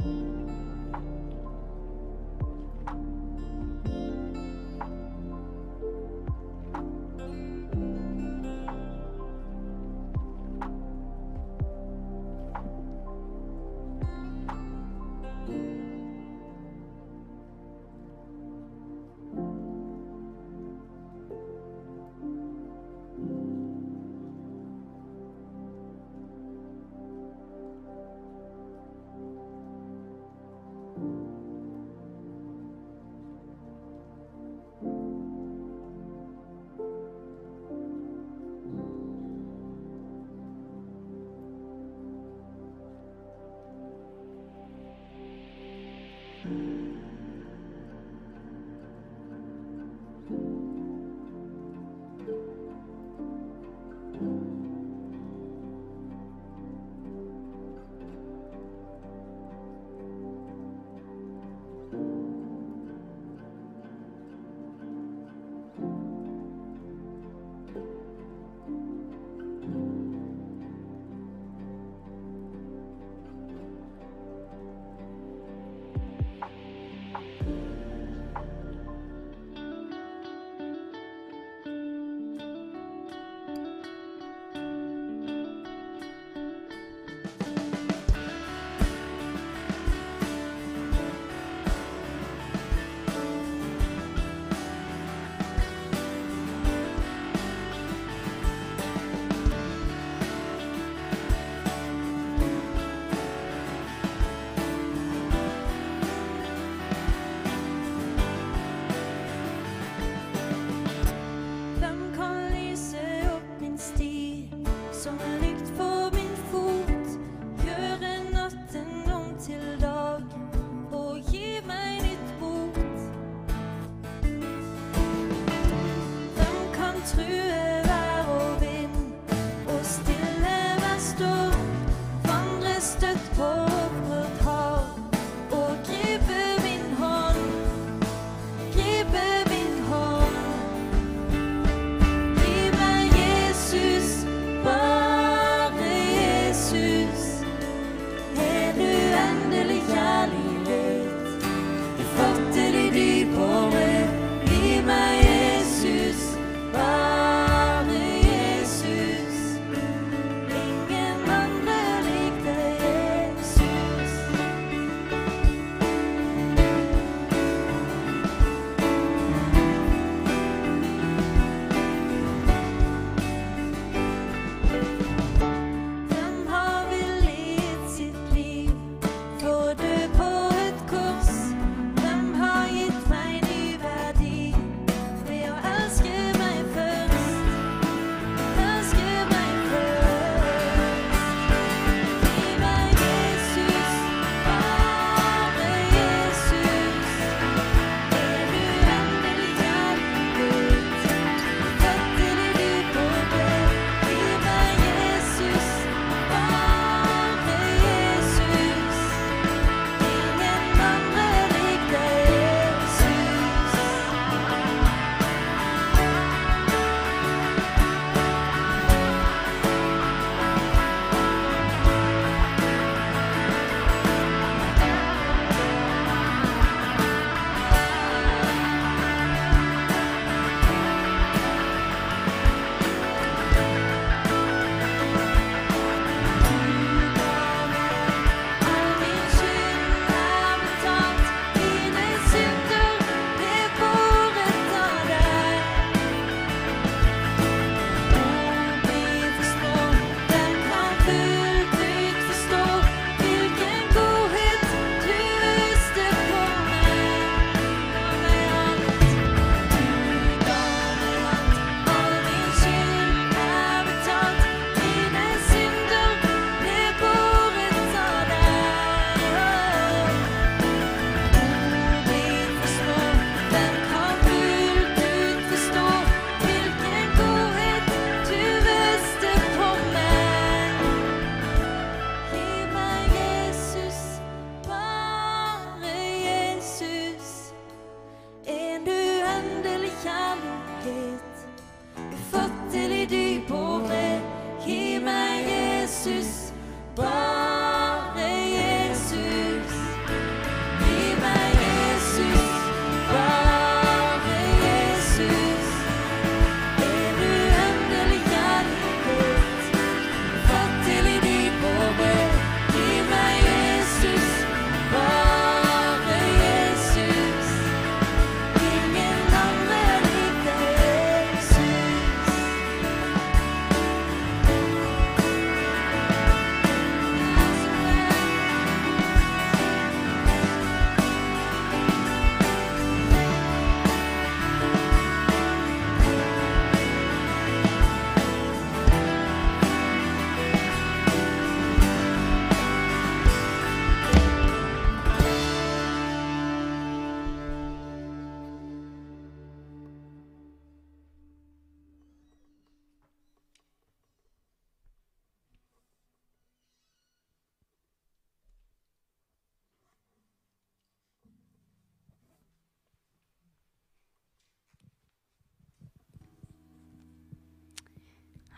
Jesus.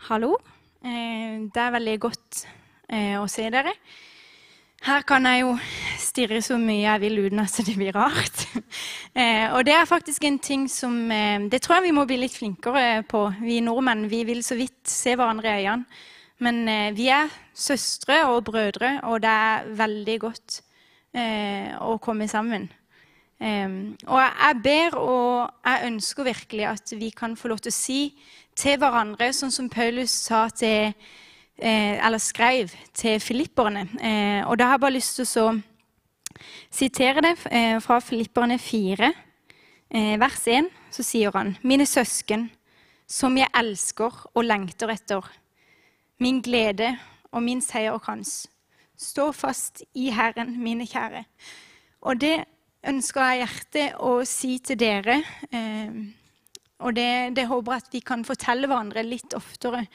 Hallo. Det veldig godt å se dere. Her kan jeg jo stirre så mye jeg vil uten at det blir rart. Og det faktisk en ting som det tror jeg vi må bli litt flinkere på. Vi nordmenn, vi vil så vidt se hverandre i øynene. Men vi søstre og brødre, og det veldig godt å komme sammen. Og jeg ber og jeg ønsker virkelig at vi kan få lov til å si til hverandre, sånn som Paulus sa til, eller skrev til filipperne. Og da har jeg bare lyst til å sitere det fra Filipperne 4, vers 1. Så sier han: «Mine søsken, som jeg elsker og lengter etter, min glede og min seierkrans, stå fast i Herren, mine kjære.» Og det ønsker jeg hjertet å si til dere, og det håper jeg at vi kan fortelle hverandre litt oftere,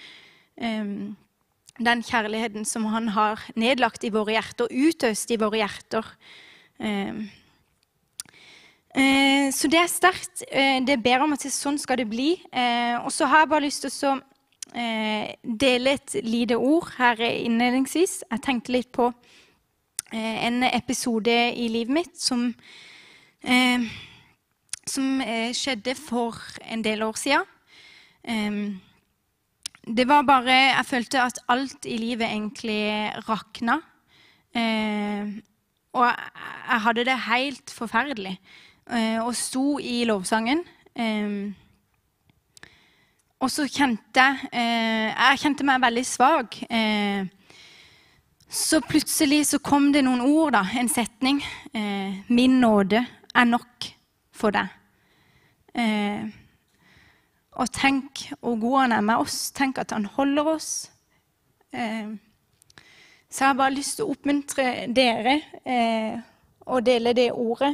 den kjærligheten som han har nedlagt i våre hjerter, utøst i våre hjerter. Så det sterkt, det ber om at sånn skal det bli. Og så har jeg bare lyst til å dele et lite ord her innledningsvis. Jeg tenkte litt på en episode i livet mitt som skjedde for en del år siden. Det var bare, jeg følte at alt i livet egentlig rakna, og jeg hadde det helt forferdelig, og sto i lovsangen. Og så kjente jeg meg veldig svag. Så plutselig så kom det noen ord, en setning. «Min nåde nok for deg.» Og tenk hvor god han med oss. Tenk at han holder oss. Så jeg har bare lyst til å oppmuntre dere og dele det ordet.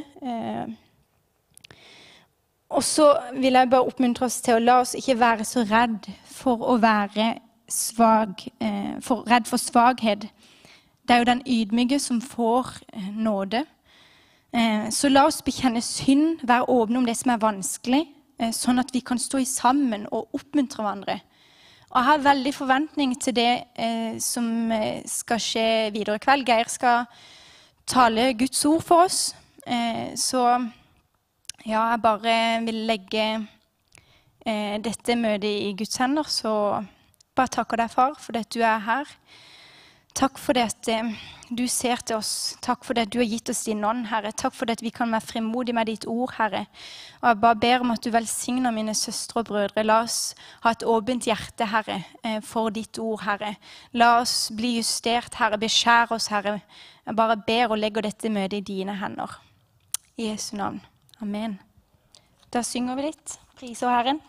Og så vil jeg bare oppmuntre oss til å la oss ikke være så redd for å være svag, redd for svaghet. Det jo den ydmyke som får nåde. Så la oss bekjenne synd, være åpne om det som vanskelig, sånn at vi kan stå sammen og oppmuntre hverandre. Og jeg har veldig forventning til det som skal skje videre i kveld. Geir skal tale Guds ord for oss. Så ja, jeg bare vil legge dette møtet i Guds hender. Så bare takker deg, far, for at du her. Takk for det at du ser til oss. Takk for det at du har gitt oss din ånd, Herre. Takk for det at vi kan være frimodige med ditt ord, Herre. Og jeg bare ber om at du velsigner mine søstre og brødre. La oss ha et åpent hjerte, Herre, for ditt ord, Herre. La oss bli justert, Herre. Beskjær oss, Herre. Jeg bare ber og legger dette møtet i dine hender. I Jesu navn. Amen. Da synger vi litt. Priser Herren.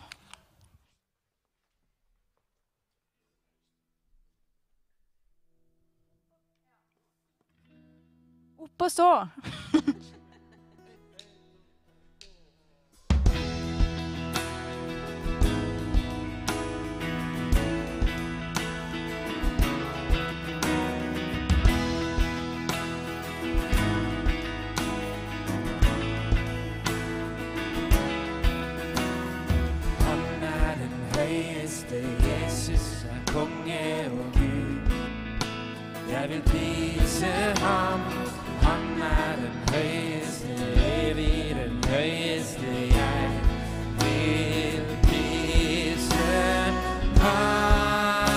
Opp og stå. Jesus konge og Gud. Jeg vil prise ham. Han den høyeste, evig den høyeste. Jeg vil prise ham.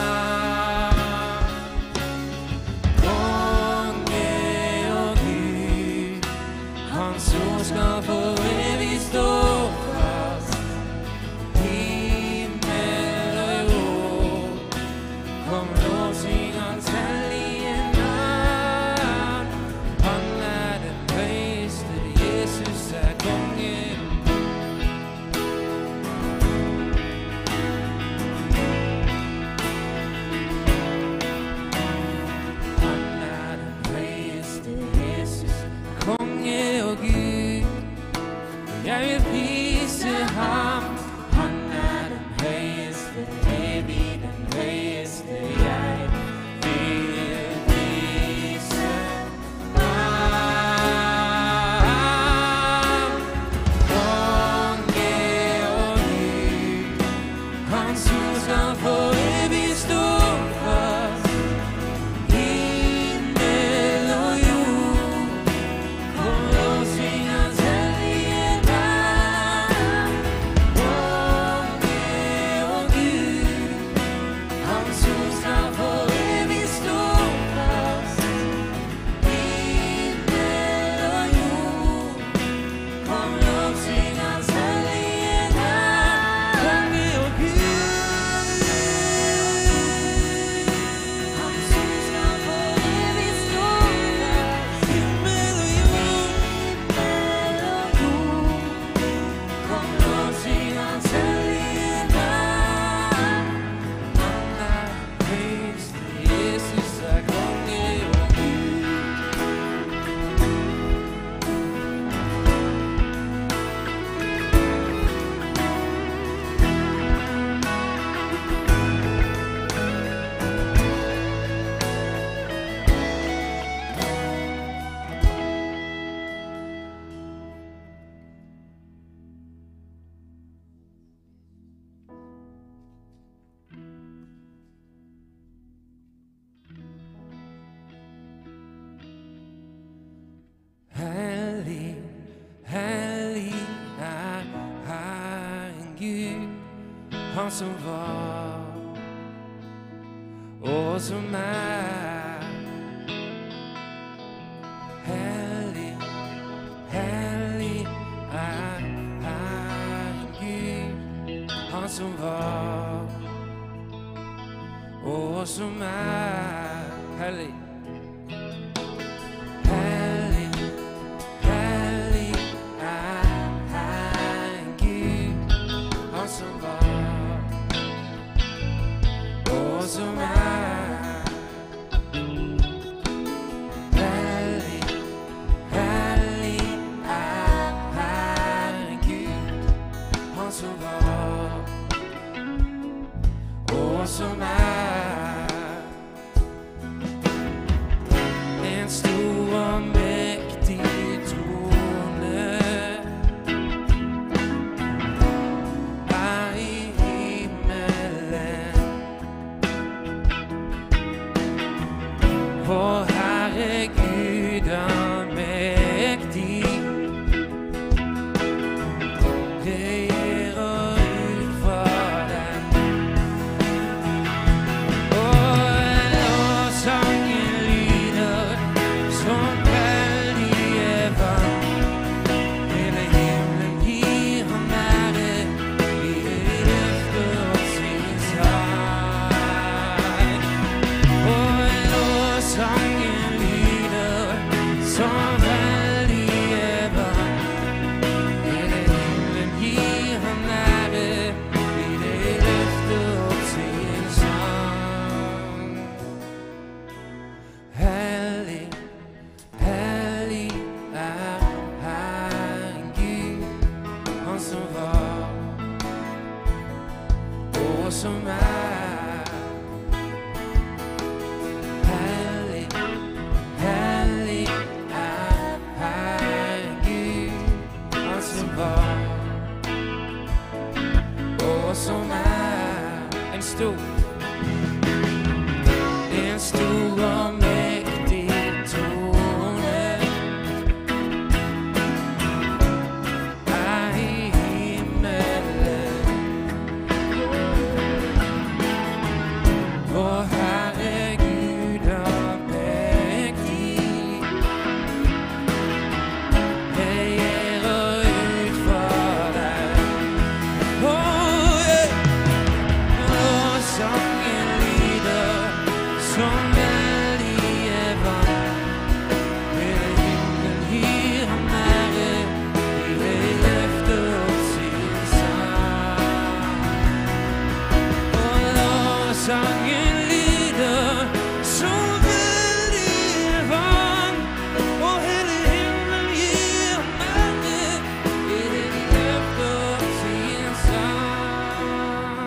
Konge og Gud, hans ord skal for evig stå fast. Himmel og jord, kom lovsyng hans hellige navn. Han den høyeste, Jesus konge. Han den høyeste, Jesus konge og Gud. Jeg vil prise ham. Han den høyeste, evig den høyeste. Jeg vil prise ham. Konge og Gud, hans ord skal for evig Han som var og som er. Hellig, hellig er Herren Gud. Han som var og som er. Hellig, hellig, hellig er Herren Gud. Han som var og som er. Hellig, hellig er Herren Gud. Han som var og som er. En stor og mektig trone er i himmelen. Vår Herre Gud er mektig, regjerer ut fra den. Og sangen lyder som veldige vann. Hele himmelen gir ham ære, i det løfter opp sin sang. Og sangen lyder som veldige vann. Hele himmelen gir ham ære, i det løfter opp sin sang. Hellig, hellig er Herren Gud. Han som var og som er. Hellig, hellig er Herren Gud. Han som var og som er. En stor og mektig trone er i himmelen. Vår Herre Gud er mektig, regjerer ut fra den. Og sangen lyder som veldige vann. Hele himmelen gir ham ære, i det løfter opp sin sang. Og sangen lyder som veldige vann. Og hele himmelen gir ham ære, i det løfter opp sin sang.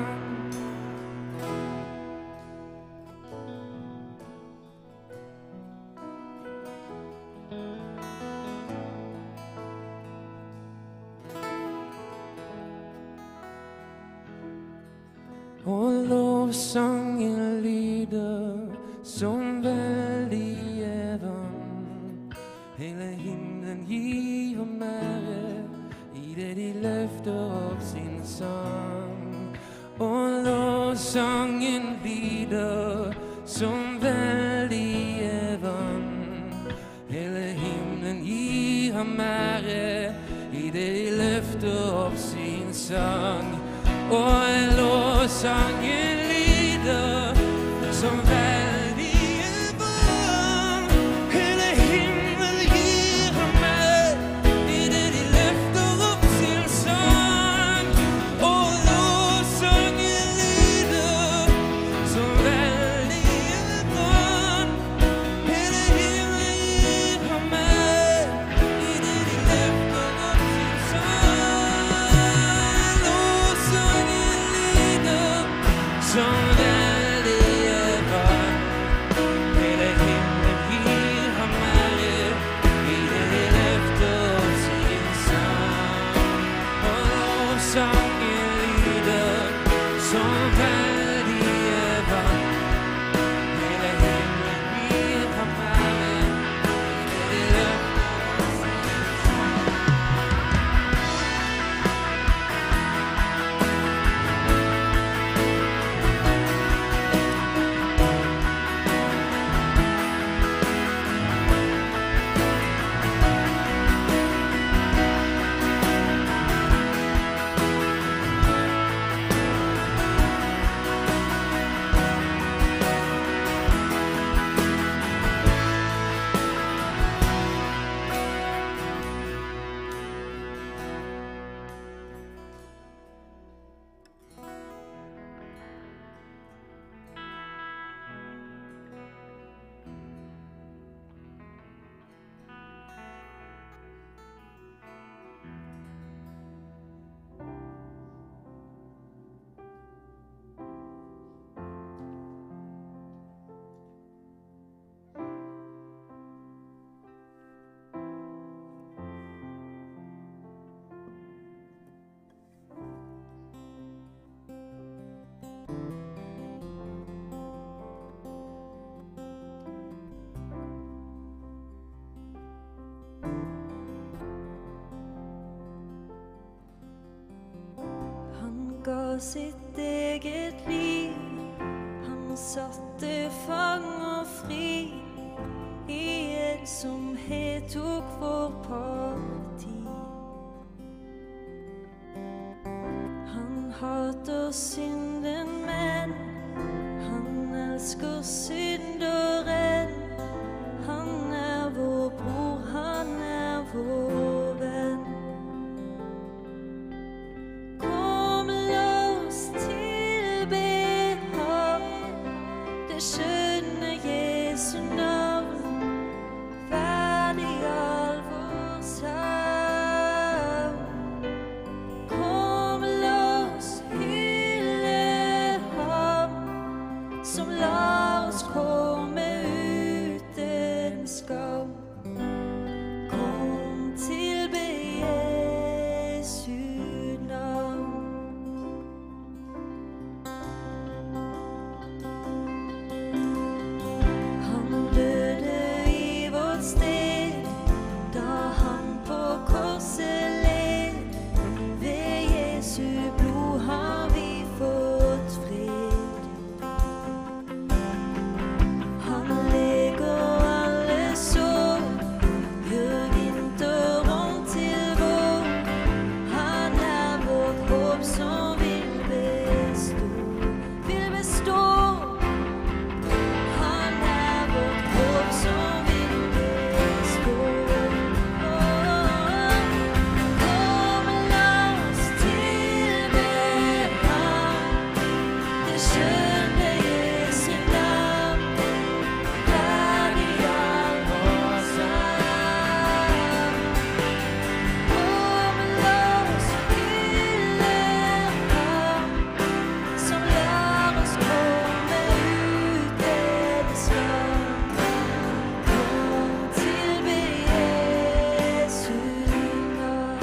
Og lovsangen lyder som veldige vann. Hele himmelen gir ham ære, i det de løfter opp sin sang. Og lovsangen lyder som veldige vann. Hele himmelen gir ham ære, i det de løfter opp sin sang. Og lovsangen lyder som veldige vann. Hele himmelen gir ham ære, i det de løfter opp sin sang. Og lovsangen lyder som veldige vann. Hele himmelen gir ham ære, i det de løfter opp sin sang. Lovsangen lyder sitt eget liv. Han satte fanger fri i ensomhet tok vår parti. Han hater synden, men han elsker synderen. Han er vår bror, han er vår venn. Kom, la oss tilbe ham, det skjønne Jesu navn, verdig all vår savn. Kom, la oss hylle ham, som lar oss komme uten skam. Kom, tilbe Jesu navn. Han døde i vårt sted, da han på korset led. Ved Jesu blod har vi fått fred. Han leger alle sår, gjør vinteren til vår. Han er vårt håp som vil bestå, vil bestå. Han er vårt håp som vil bestå. Kom, la oss tilbe ham, det skjønne Jesu navn, verdig all vår savn. Kom, la oss hylle ham, som lar oss komme uten skam. Kom, tilbe Jesu navn.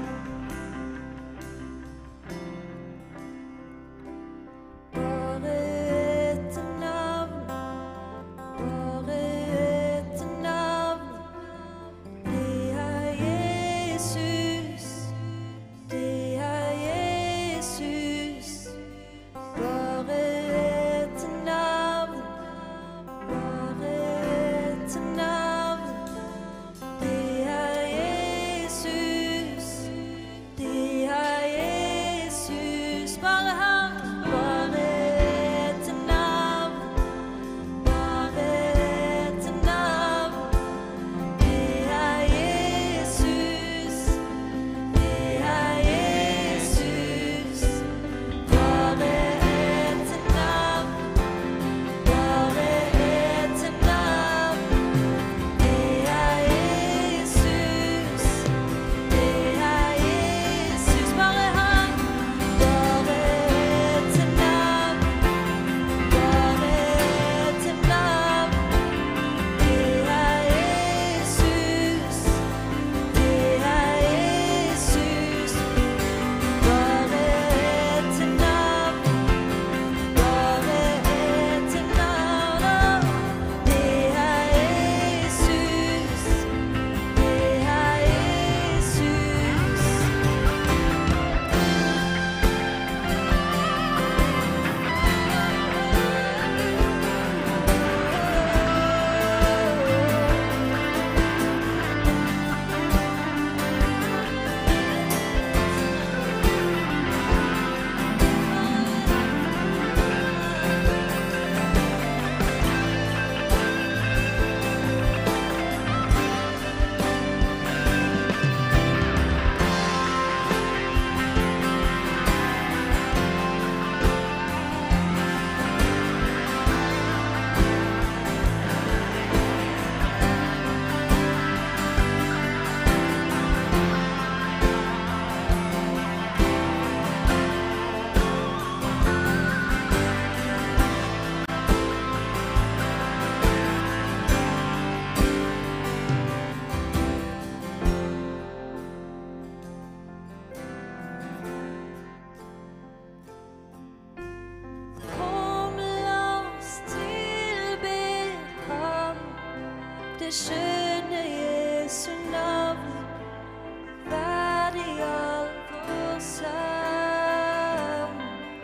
Bare et navn, bare et navn. Det er Jesus, det er Jesus. Bare et navn, bare et navn. Det er Jesus, det er Jesus. Bare han, bare et navn, bare et navn. Det er Jesus, det er Jesus. Bare et navn, bare et navn. Det er Jesus, det er Jesus. Bare han, bare et navn, bare et navn. Det er Jesus, det er Jesus. Bare et navn, bare et navn. Det er Jesus, det er Kom, la oss tilbe ham, det skjønne Jesu navn, verdig all vår savn.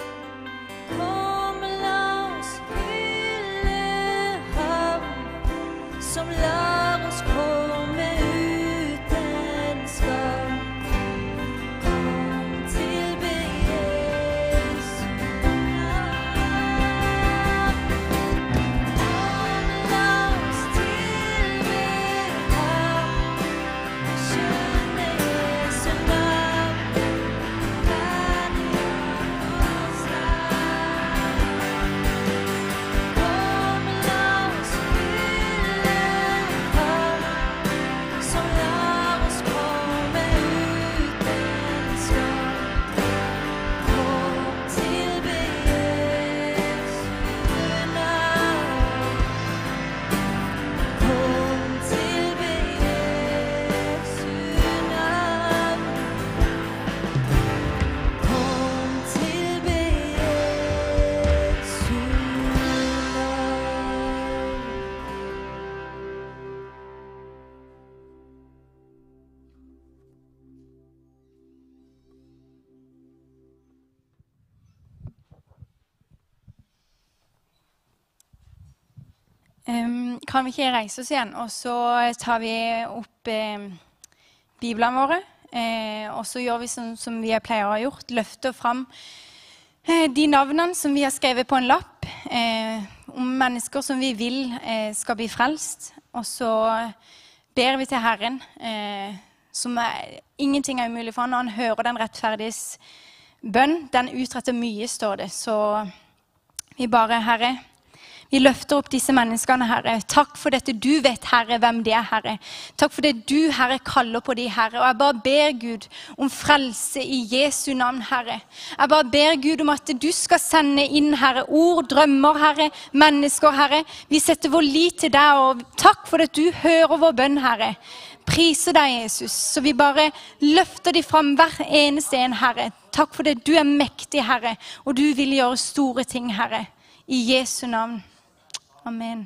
Kan vi ikke reise oss igjen, og så tar vi opp Biblene våre, og så gjør vi som vi pleier å ha gjort, løfter fram de navnene som vi har skrevet på en lapp, om mennesker som vi vil skal bli frelst, og så ber vi til Herren, som ingenting er umulig for han, når han hører den rettferdiges bønn, den utretter mye, står det, så vi bare, Herre, vi løfter opp disse menneskene, Herre. Takk for dette du vet, Herre, hvem de er, Herre. Takk for det du, Herre, kaller på de, Herre. Og jeg bare ber Gud om frelse i Jesu navn, Herre. Jeg bare ber Gud om at du skal sende inn, Herre, ord, drømmer, Herre, mennesker, Herre. Vi setter vår lit til deg, og takk for at du hører vår bønn, Herre. Priser deg, Jesus. Så vi bare løfter de fram hver eneste en, Herre. Takk for det du er mektig, Herre, og du vil gjøre store ting, Herre. I Jesu navn. Amen.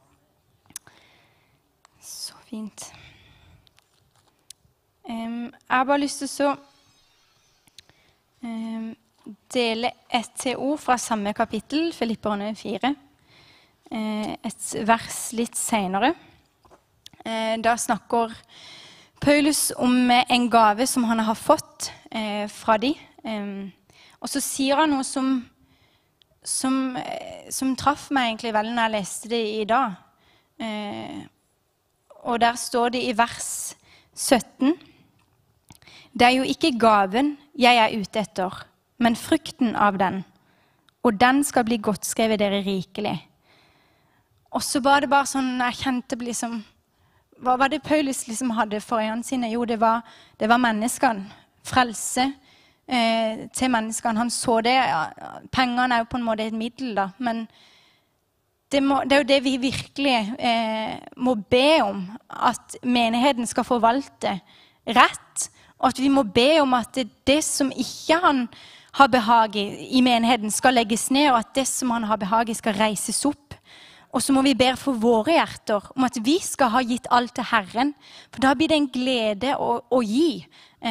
Så fint. Jeg har bare lyst til å dele et til ord fra samme kapittel, Filipperne 4. Et vers litt senere. Da snakker Paulus om en gave som han har fått fra de. Og så sier han noe som traff meg egentlig veldig når jeg leste det i dag. Og der står det i vers 17. Det er jo ikke gaven jeg er ute etter, men frukten av den. Og den skal bli godt skrevet dere rikelig. Og så var det bare sånn, jeg kjente liksom, hva var det Paulus liksom hadde for øynene sine? Jo, det var menneskene, frelse, til menneskene. Han så det, pengene er jo på en måte et middel da, men det er jo det vi virkelig må be om, at menigheten skal forvalte rett, og at vi må be om at det som ikke han har behag i menigheten skal legges ned, og at det som han har behag i skal reises opp. Og så må vi be for våre hjerter om at vi skal ha gitt alt til Herren, for da blir det en glede å gi.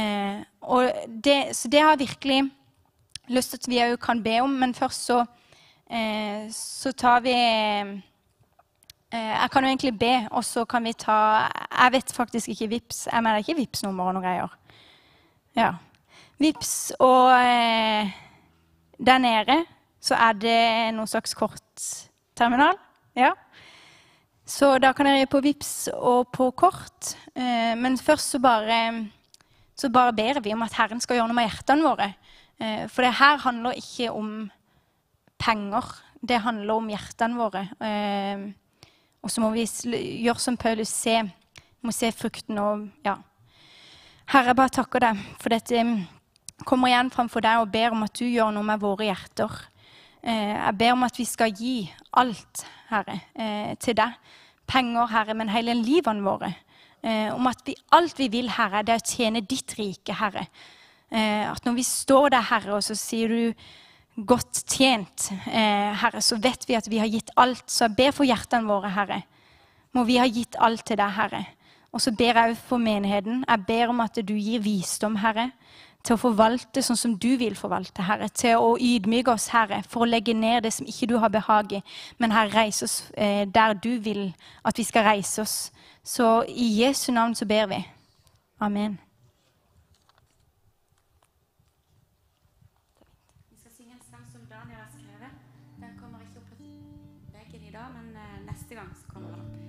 Så det har jeg virkelig lyst til at vi også kan be om, men først så tar vi, jeg kan jo egentlig be, og så kan vi ta, jeg vet faktisk ikke Vips, jeg mener ikke Vips-nummer og noen greier. Ja, Vips, og der nede så er det noen slags kortterminal, ja. Så da kan dere gi på Vips og på kort, men først så bare ber vi om at Herren skal gjøre noe med hjertene våre. For det her handler ikke om penger, det handler om hjertene våre. Og så må vi gjøre som Paulus må se frukten og, ja. Herre, jeg bare takker deg for dette kommer igjen framfor deg og ber om at du gjør noe med våre hjerter. Jeg ber om at vi skal gi alt, Herre, til deg. Penger, Herre, men hele livene våre. Om at alt vi vil, Herre, det er å tjene ditt rike, Herre. At når vi står der, Herre, og så sier du godt tjent, Herre, så vet vi at vi har gitt alt. Så jeg ber for hjertene våre, Herre. Må vi ha gitt alt til deg, Herre. Og så ber jeg for menigheten. Jeg ber om at du gir visdom, Herre, til å forvalte sånn som du vil forvalte, Herre. Til å ydmyke oss, Herre, for å legge ned det som ikke du har behag i. Men Herre, reise oss der du vil at vi skal reise oss. Så i Jesu navn så ber vi. Amen. Vi skal synge en sang som Daniel har skrevet. Den kommer ikke opp på veggen i dag, men neste gang så kommer den opp.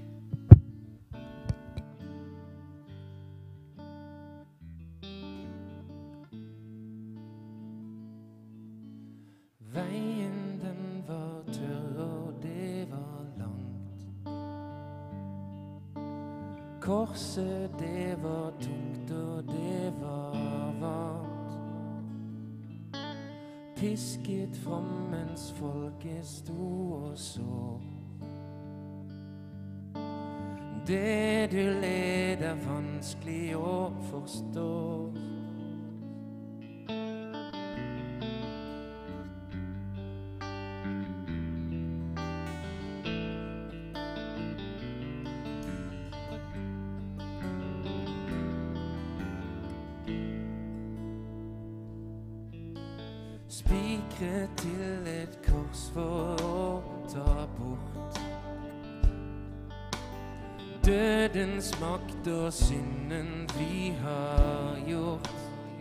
Veien den var tørr og det var langt. Korset det var tungt og det var varmt. Pisket fram mens folket sto og så. Det du led er vanskelig å forstå. Spikret til et kors for å ta bort dødens makt og synden vi har gjort.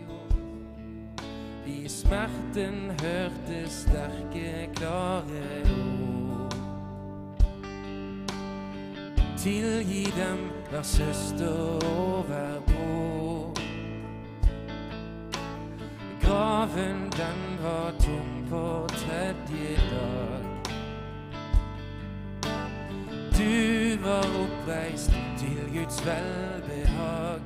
I smerten hørte sterke, klare ord. Tilgi dem, vær søster og vær bror. Graven den var tom på tredje dag. Du var oppreist til Guds velbehag.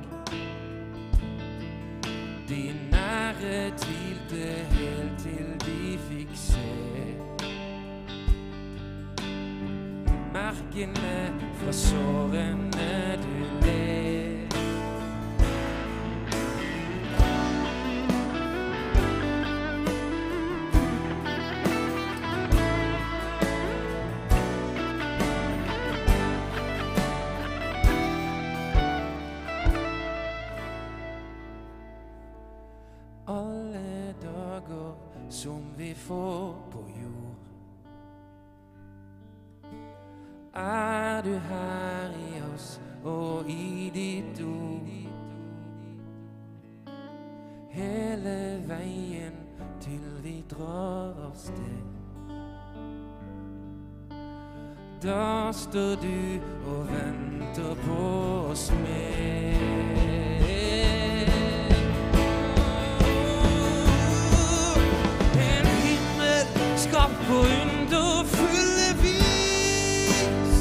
De nære tvilte helt til de fikk se merkene fra sårene du led. Alle dager som vi får på jord, er du her i oss og i ditt ord. Hele veien til vi drar av sted. Da står du og venter på oss med. Skapt på underfulle vis,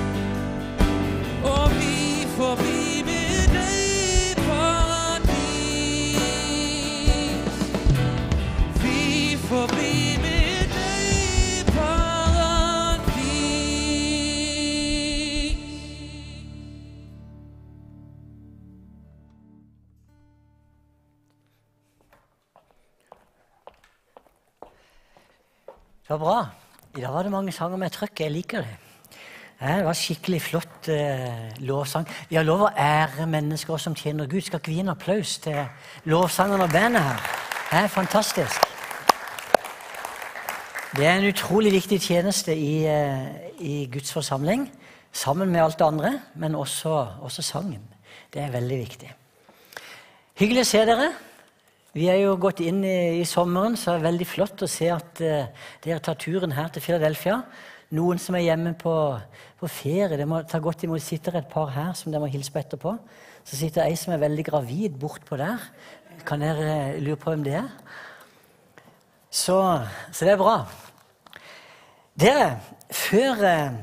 og vi får bli med deg i paradis. Vi får bli med deg i paradis. Det var bra. I dag var det mange sanger med trøkk. Jeg liker det. Det var skikkelig flott lovsang. Vi har lov å ære mennesker som tjener Gud. Skal ikke vi gi en applaus til lovsangerne og bandet her? Det er fantastisk. Det er en utrolig viktig tjeneste i Guds forsamling, sammen med alt det andre, men også sangen. Det er veldig viktig. Hyggelig å se dere. Vi er jo gått inn i sommeren, så er det veldig flott å se at dere tar turen her til Philadelphia. Noen som er hjemme på ferie, det må ta godt imot. Det sitter et par her som dere må hilse på etterpå. Så sitter ei som er veldig gravid bortpå der. Kan dere lure på hvem det er? Så det er bra. Dere, før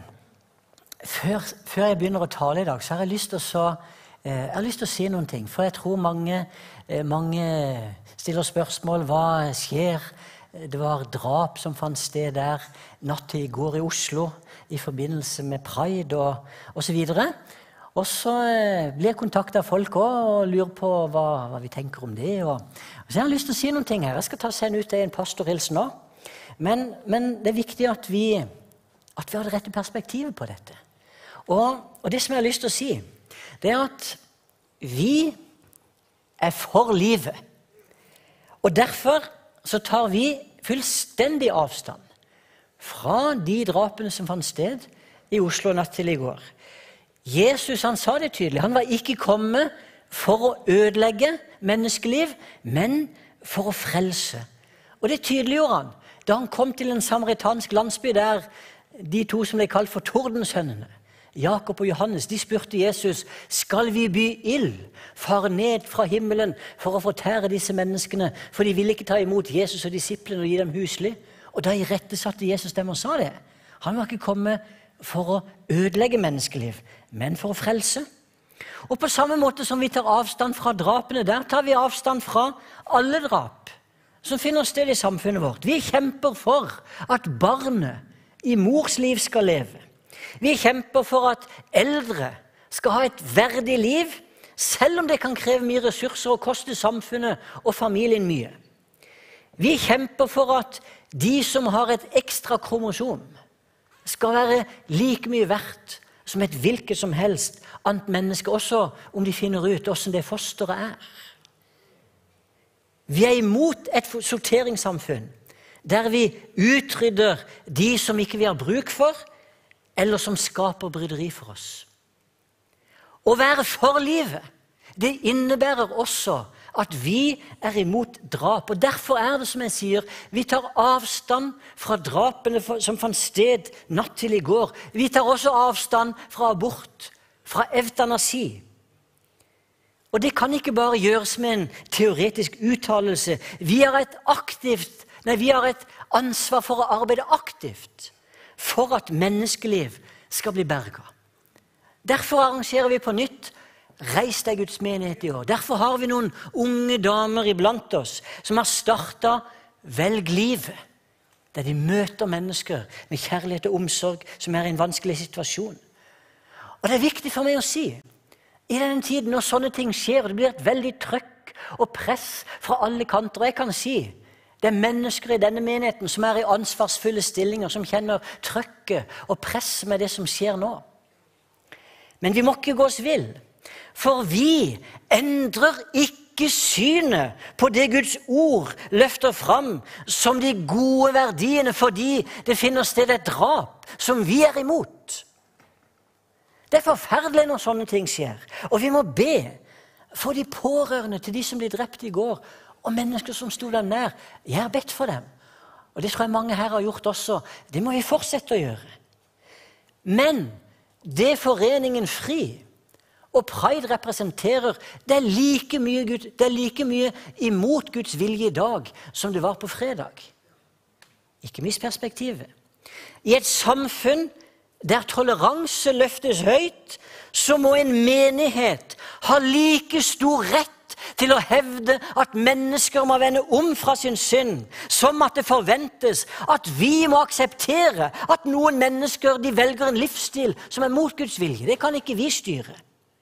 jeg begynner å tale i dag, så har jeg lyst til å si noen ting. For jeg tror mange stiller spørsmål. Hva skjer? Det var drap som fant sted der natt til i går i Oslo i forbindelse med Pride og så videre. Og så blir jeg kontaktet av folk også, og lurer på hva vi tenker om det. Og så jeg har lyst til å si noen ting her. Jeg skal ta seg ut i en pastorhilsen nå. Men det er viktig at vi har det rette perspektivet på dette. Og det som jeg har lyst til å si, det er at vi er for livet. Og derfor så tar vi fullstendig avstand fra de drapene som fant sted i Oslo natt til i går. Jesus, han sa det tydelig. Han var ikke kommet for å ødelegge menneskeliv, men for å frelse. Og det tydeliggjorde han da han kom til en samaritansk landsby der de to som ble kalt for tordensønnene, Jakob og Johannes, de spurte Jesus, skal vi by ild, fare ned fra himmelen for å fortære disse menneskene, for de ville ikke ta imot Jesus og disiplene og gi dem husly? Og da irettesatte Jesus dem og sa det. Han var ikke kommet for å ødelegge menneskeliv, men for å frelse. Og på samme måte som vi tar avstand fra drapene der, tar vi avstand fra alle drap som finner sted i samfunnet vårt. Vi kjemper for at barnet i mors liv skal leve. Vi kjemper for at eldre skal ha et verdig liv, selv om det kan kreve mye ressurser og koste samfunnet og familien mye. Vi kjemper for at de som har et ekstra kromosom skal være like mye verdt som et hvilket som helst annet menneske, også om de finner ut hvordan det fosteret er. Vi er imot et sorteringssamfunn der vi utrydder de som ikke vi har bruk for, eller som skaper bryderi for oss. Å være for livet, det innebærer også at vi er imot drap. Og derfor er det som jeg sier, vi tar avstand fra drapene som fant sted natt til i går. Vi tar også avstand fra abort, fra eutanasi. Og det kan ikke bare gjøres med en teoretisk uttalelse. Vi har et ansvar for å arbeide aktivt for at menneskeliv skal bli berget. Derfor arrangerer vi på nytt Reis deg Guds menighet i år. Derfor har vi noen unge damer iblant oss som har startet Velg livet, der de møter mennesker med kjærlighet og omsorg som er i en vanskelig situasjon. Og det er viktig for meg å si, i denne tiden når sånne ting skjer, og det blir et veldig trøkk og press fra alle kanter, og jeg kan si, det er mennesker i denne menigheten som er i ansvarsfulle stillinger, som kjenner trøkket og presset med det som skjer nå. Men vi må ikke gå oss vill. For vi endrer ikke synet på det Guds ord løfter fram som de gode verdiene fordi det finner sted et drap som vi er imot. Det er forferdelig når sånne ting skjer. Og vi må be for de pårørende til de som ble drept i går, og mennesker som sto der nær. Jeg har bedt for dem. Og det tror jeg mange her har gjort også. Det må vi fortsette å gjøre. Men det Foreningen Fri og Pride representerer, det er like mye imot Guds vilje i dag som det var på fredag. Ikke mist perspektivet. I et samfunn der toleranse løftes høyt, så må en menighet ha like stor rett til å hevde at mennesker må vende om fra sin synd, som at det forventes at vi må akseptere at noen mennesker de velger en livsstil som er mot Guds vilje. Det kan ikke vi styre.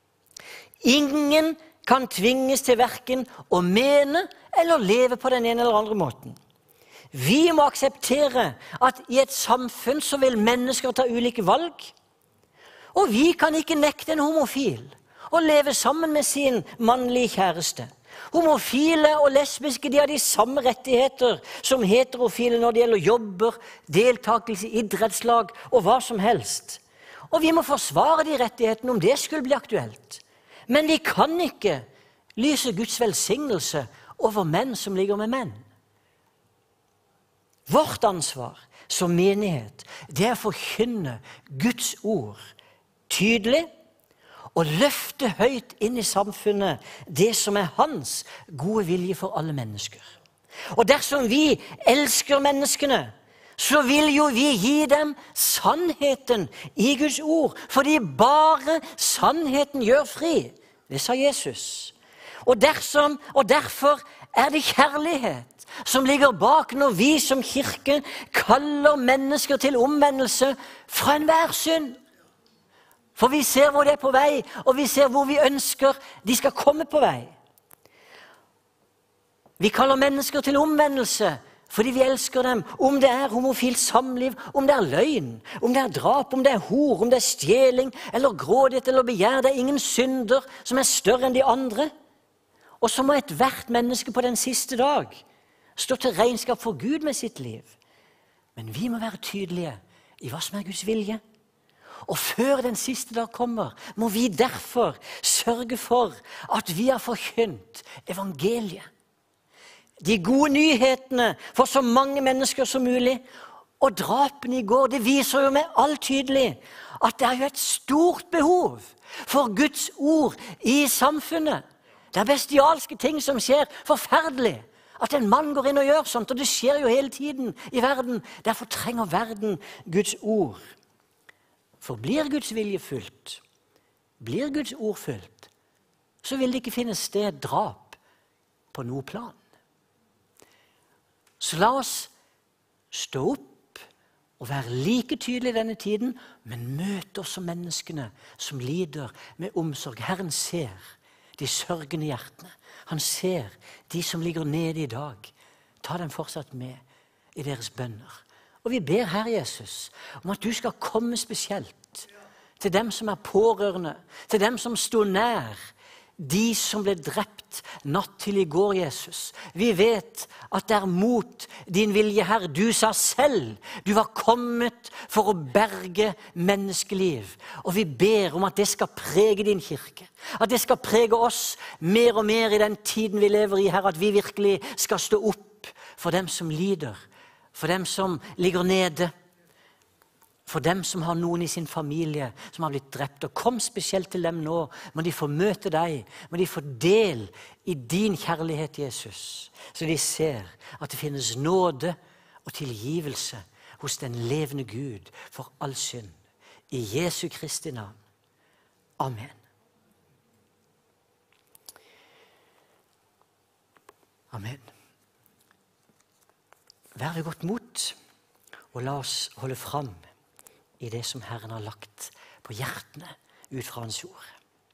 Ingen kan tvinges til hverken å mene eller leve på den ene eller andre måten. Vi må akseptere at i et samfunn så vil mennesker ta ulike valg, og vi kan ikke nekte en homofil å leve sammen med sin mannlige kjæreste. Homofile og lesbiske de har de samme rettigheter som heterofile når det gjelder jobber, deltakelse i idrettslag og hva som helst. Og vi må forsvare de rettighetene om det skulle bli aktuelt. Men vi kan ikke lyse Guds velsignelse over menn som ligger med menn. Vårt ansvar som menighet, det er å forkynne Guds ord tydelig og løfte høyt inn i samfunnet det som er hans gode vilje for alle mennesker. Og dersom vi elsker menneskene, så vil jo vi gi dem sannheten i Guds ord, fordi bare sannheten gjør fri. Det sa Jesus. Og derfor er det kjærlighet som ligger bak når vi som kirke kaller mennesker til omvendelse fra enhver synd. For vi ser hvor det er på vei, og vi ser hvor vi ønsker de skal komme på vei. Vi kaller mennesker til omvendelse fordi vi elsker dem, om det er homofilt samliv, om det er løgn, om det er drap, om det er hor, om det er stjeling, eller grådighet, eller begjær. Det er ingen synder som er større enn de andre. Og så må ethvert menneske på den siste dag stå til regnskap for Gud med sitt liv. Men vi må være tydelige i hva som er Guds vilje. Og før den siste dag kommer, må vi derfor sørge for at vi har forkynt evangeliet. De gode nyhetene for så mange mennesker som mulig. Og drapene i går, det viser jo med all tydelig at det er jo et stort behov for Guds ord i samfunnet. Det er bestialske ting som skjer, forferdelig. At en mann går inn og gjør sånt, og det skjer jo hele tiden i verden. Derfor trenger verden Guds ord. For blir Guds vilje fulgt, blir Guds ord fulgt, så vil det ikke finne sted drap på noe plan. Så la oss stå opp og være like tydelige denne tiden, men møte også menneskene som lider med omsorg. Herren ser de sørgende hjertene. Han ser de som ligger nede i dag. Ta dem fortsatt med i deres bønner. Og vi ber Herre Jesus om at du skal komme spesielt til dem som er pårørende, til dem som står nær de som ble drept natt til i går, Jesus. Vi vet at det er mot din vilje, Herre. Du sa selv, du var kommet for å berge menneskeliv. Og vi ber om at det skal prege din kirke. At det skal prege oss mer og mer i den tiden vi lever i, Herre. At vi virkelig skal stå opp for dem som lider, for dem som ligger nede, for dem som har noen i sin familie som har blitt drept. Og kom spesielt til dem nå. Må de få møte deg. Må de få del i din kjærlighet, Jesus. Så de ser at det finnes nåde og tilgivelse hos den levende Gud for all synd. I Jesu Kristi navn. Amen. Amen. Vær ved godt mot, og la oss holde fram i det som Herren har lagt på hjertene ut fra hans ord.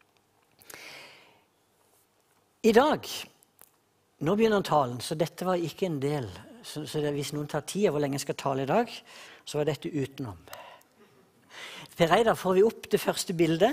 I dag, nå begynner talen, så dette var ikke en del, så hvis noen tar tid av hvor lenge jeg skal tale i dag, så var dette utenom. Per Reidar, får vi opp det første bildet.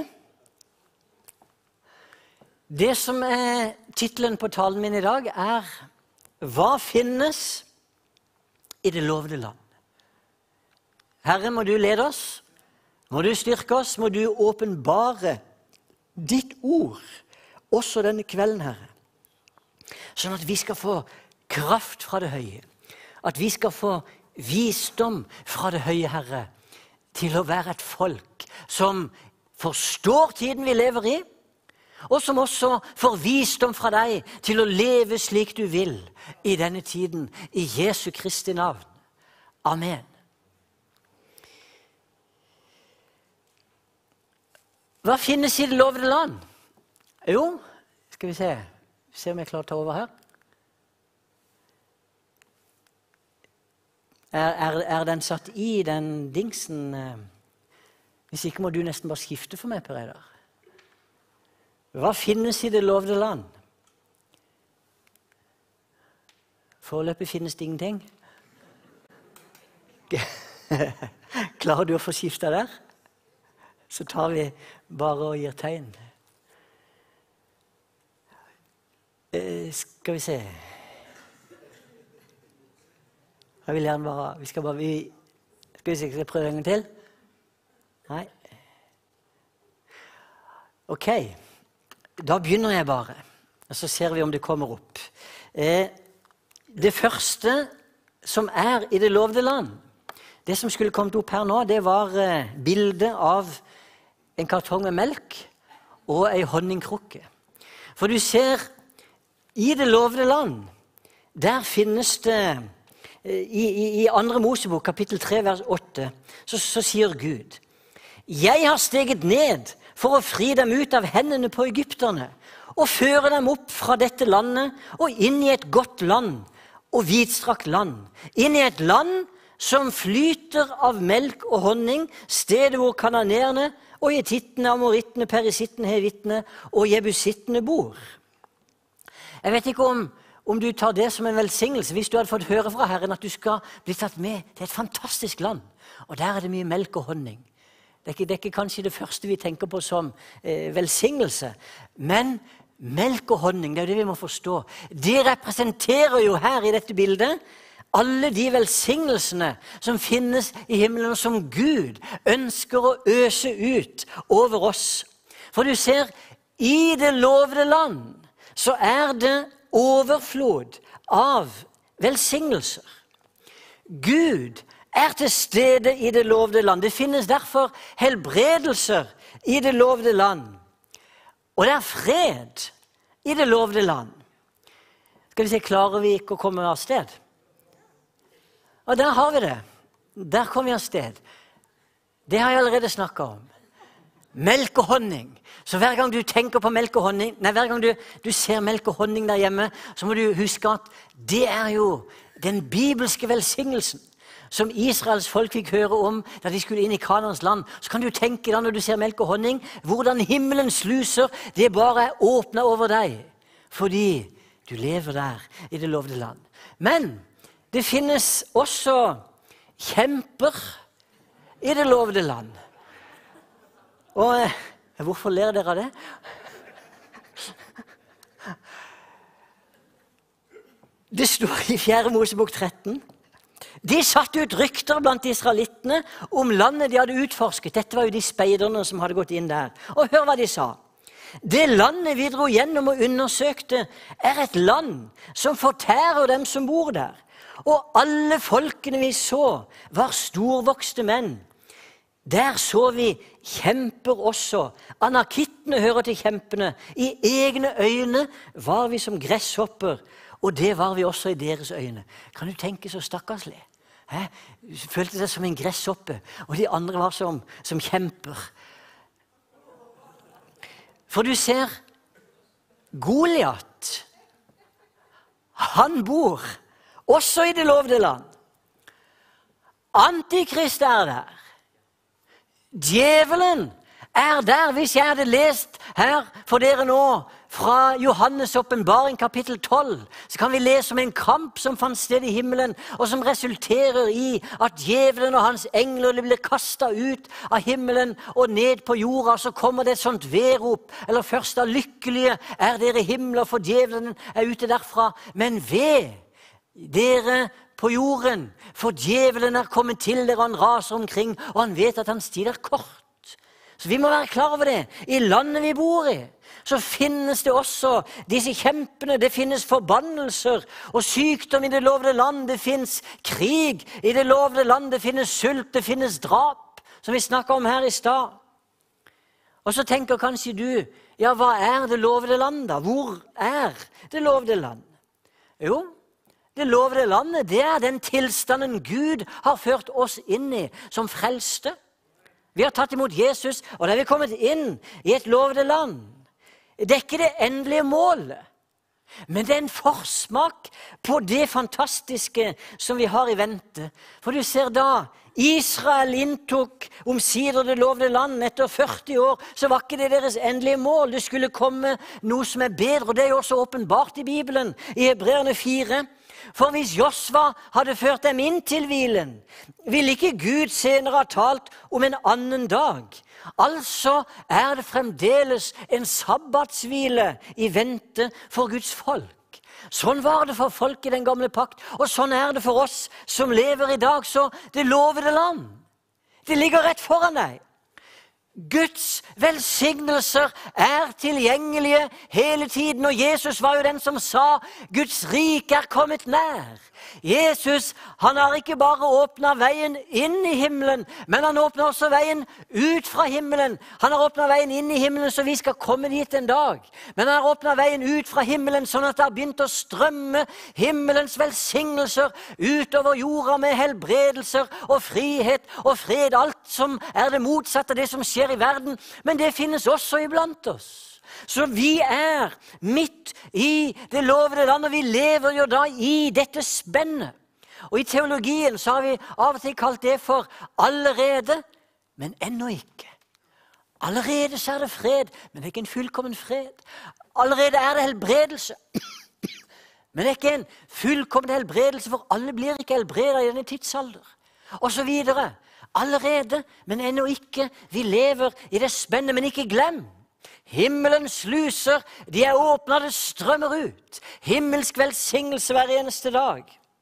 Det som er titelen på talen min i dag er «Hva finnes i det lovede land?» Herre, må du lede oss, må du styrke oss, må du åpenbare ditt ord, også denne kvelden, Herre. Sånn at vi skal få kraft fra det høye, at vi skal få visdom fra det høye, Herre, til å være et folk som forstår tiden vi lever i, og som også får visdom fra deg til å leve slik du vil i denne tiden, i Jesu Kristi navn. Amen. Hva finnes i det lovede land? Jo, skal vi se om jeg klarer å ta over her. Er den satt i den dingsen? Hvis ikke må du nesten bare skifte for meg, Per Reidar. Hva finnes i det lovede land? Foreløpig finnes det ingenting. Klarer du å få skifte der? Så tar vi bare og gir tegn. Skal vi se. Jeg vil gjerne bare, skal vi prøve en gang til? Nei. Ok, da begynner jeg bare, og så ser vi om det kommer opp. Det første som er i det lovede land, det som skulle kommet opp her nå, det var bildet av en kartong med melk og en honningkrukke. For du ser, i det lovede land, der finnes det, i 2. Mosebok, kapittel 3, vers 8, så sier Gud, «Jeg har steget ned for å fri dem ut av hendene på egypterne, og føre dem opp fra dette landet, og inn i et godt land, og vidstrakt land, inn i et land som flyter av melk og honning, stedet hvor kananeerne og jetittene, amorittene, perisittene, hevittene og jebusittene bor. Jeg vet ikke om du tar det som en velsignelse, hvis du hadde fått høre fra Herren at du skal bli tatt med til et fantastisk land, og der er det mye melk og honning. Det er ikke kanskje det første vi tenker på som velsignelse, men melk og honning, det er det vi må forstå. De representerer jo her i dette bildet alle de velsignelsene som finnes i himmelen, og som Gud ønsker å øse ut over oss. For du ser, i det lovede land så er det overflod av velsignelser. Gud er til stede i det lovede land. Det finnes derfor helbredelser i det lovede land. Og det er fred i det lovede land. Skal vi se, klarer vi ikke å komme av sted? Og der har vi det. Der kommer vi av sted. Det har jeg allerede snakket om. Melk og honning. Så hver gang du tenker på melk og honning, hver gang du ser melk og honning der hjemme, så må du huske at det er jo den bibelske velsignelsen som Israels folk fikk høre om da de skulle inn i Kanaans land. Så kan du tenke da når du ser melk og honning, hvordan himmelens sluser, det bare er åpnet over deg, fordi du lever der i det lovede land. Men det finnes også kjemper i det lovede land. Og hvorfor ler dere av det? Det står i 4. Mosebok 13. De satte ut rykter blant israelittene om landet de hadde utforsket. Dette var jo de speiderne som hadde gått inn der. Og hør hva de sa. Det landet vi dro gjennom og undersøkte, er et land som fortærer dem som bor der. Og alle folkene vi så, var storvokste menn. Der så vi kjemper også. Anakittene hører til kjempene. I egne øyne var vi som gresshopper, og det var vi også i deres øyne. Kan du tenke så stakkarslig? Følte seg som en gresshoppe, og de andre var som kjemper. For du ser, Goliat, han bor også i det lovede land. Antikrist er der. Djevelen er der, hvis jeg hadde lest her for dere nå, fra Johannes' åpenbaring kapittel 12, så kan vi lese om en kamp som fant sted i himmelen, og som resulterer i at djevelen og hans engler blir kastet ut av himmelen og ned på jorda. Så kommer det et sånt verop, eller først av lykkelige er dere himler, for djevelen er ute derfra. Men ved dere på jorden, for djevelen er kommet til dere, og han raser omkring, og han vet at hans tid er kort. Så vi må være klar over det. I landet vi bor i, så finnes det også disse kjempene. Det finnes forbannelser og sykdom i det lovede land. Det finnes krig i det lovede land. Det finnes sult, det finnes drap, som vi snakket om her i stad. Og så tenker kanskje du, ja, hva er det lovede land da? Hvor er det lovede land? Jo, det lovede landet, det er den tilstanden Gud har ført oss inn i som frelste. Vi har tatt imot Jesus, og da er vi kommet inn i et lovede land. Det er ikke det endelige målet, men det er en forsmak på det fantastiske som vi har i vente. For du ser da, Israel inntok omsider det lovede land etter 40 år, så var ikke det deres endelige mål. Det skulle komme noe som er bedre, og det er jo også åpenbart i Bibelen, i Hebreerne 4. For hvis Josva hadde ført dem inn til hvilen, ville ikke Gud senere ha talt om en annen dag. Altså er det fremdeles en sabbatshvile i vente for Guds folk. Sånn var det for folk i den gamle pakt, og sånn er det for oss som lever i dag. Så det lovede land, det ligger rett foran deg. Guds velsignelser er tilgjengelige hele tiden, og Jesus var jo den som sa, Guds rike er kommet nær. Jesus, han har ikke bare åpnet veien inn i himmelen, men han åpner også veien ut fra himmelen. Han har åpnet veien inn i himmelen så vi skal komme dit en dag. Men han har åpnet veien ut fra himmelen sånn at det har begynt å strømme himmelens velsignelser utover jorda med helbredelser og frihet og fred. Alt som er det motsatte av det som skjer i verden, men det finnes også iblant oss. Så vi er midt i det lovede land, og vi lever jo da i dette spennet. Og i teologien så har vi av og til kalt det for allerede, men ennå ikke. Allerede så er det fred, men det er ikke en fullkommen fred. Allerede er det helbredelse, men det er ikke en fullkommen helbredelse, for alle blir ikke helbredet i denne tidsalder. Og så videre. Allerede, men ennå ikke. Vi lever i det spennet, men ikke glem. Himmelens sluser, de er åpnet, det strømmer ut. Himmelsk velsignelse hver eneste dag.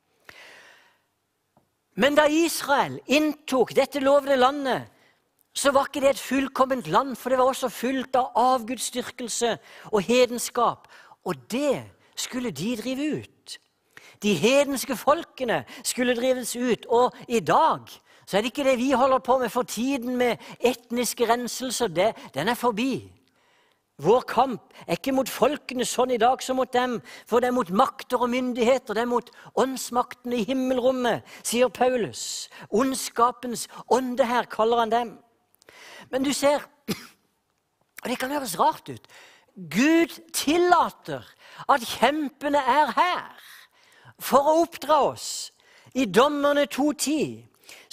Men da Israel inntok dette lovede landet, så var ikke det et fullkomment land, for det var også fullt av avgudsdyrkelse og hedenskap. Og det skulle de drive ut. De hedenske folkene skulle drives ut, og i dag så er det ikke det vi holder på med for tiden med etniske renselser, den er forbi. Vår kamp er ikke mot folkene sånn i dag som mot dem, for det er mot makter og myndigheter, det er mot åndsmakten i himmelrommet, sier Paulus. Ondskapens ånde her kaller han dem. Men du ser, og det kan høres rart ut, Gud tillater at kjempene er her for å oppdra oss. I Dommerne 2:10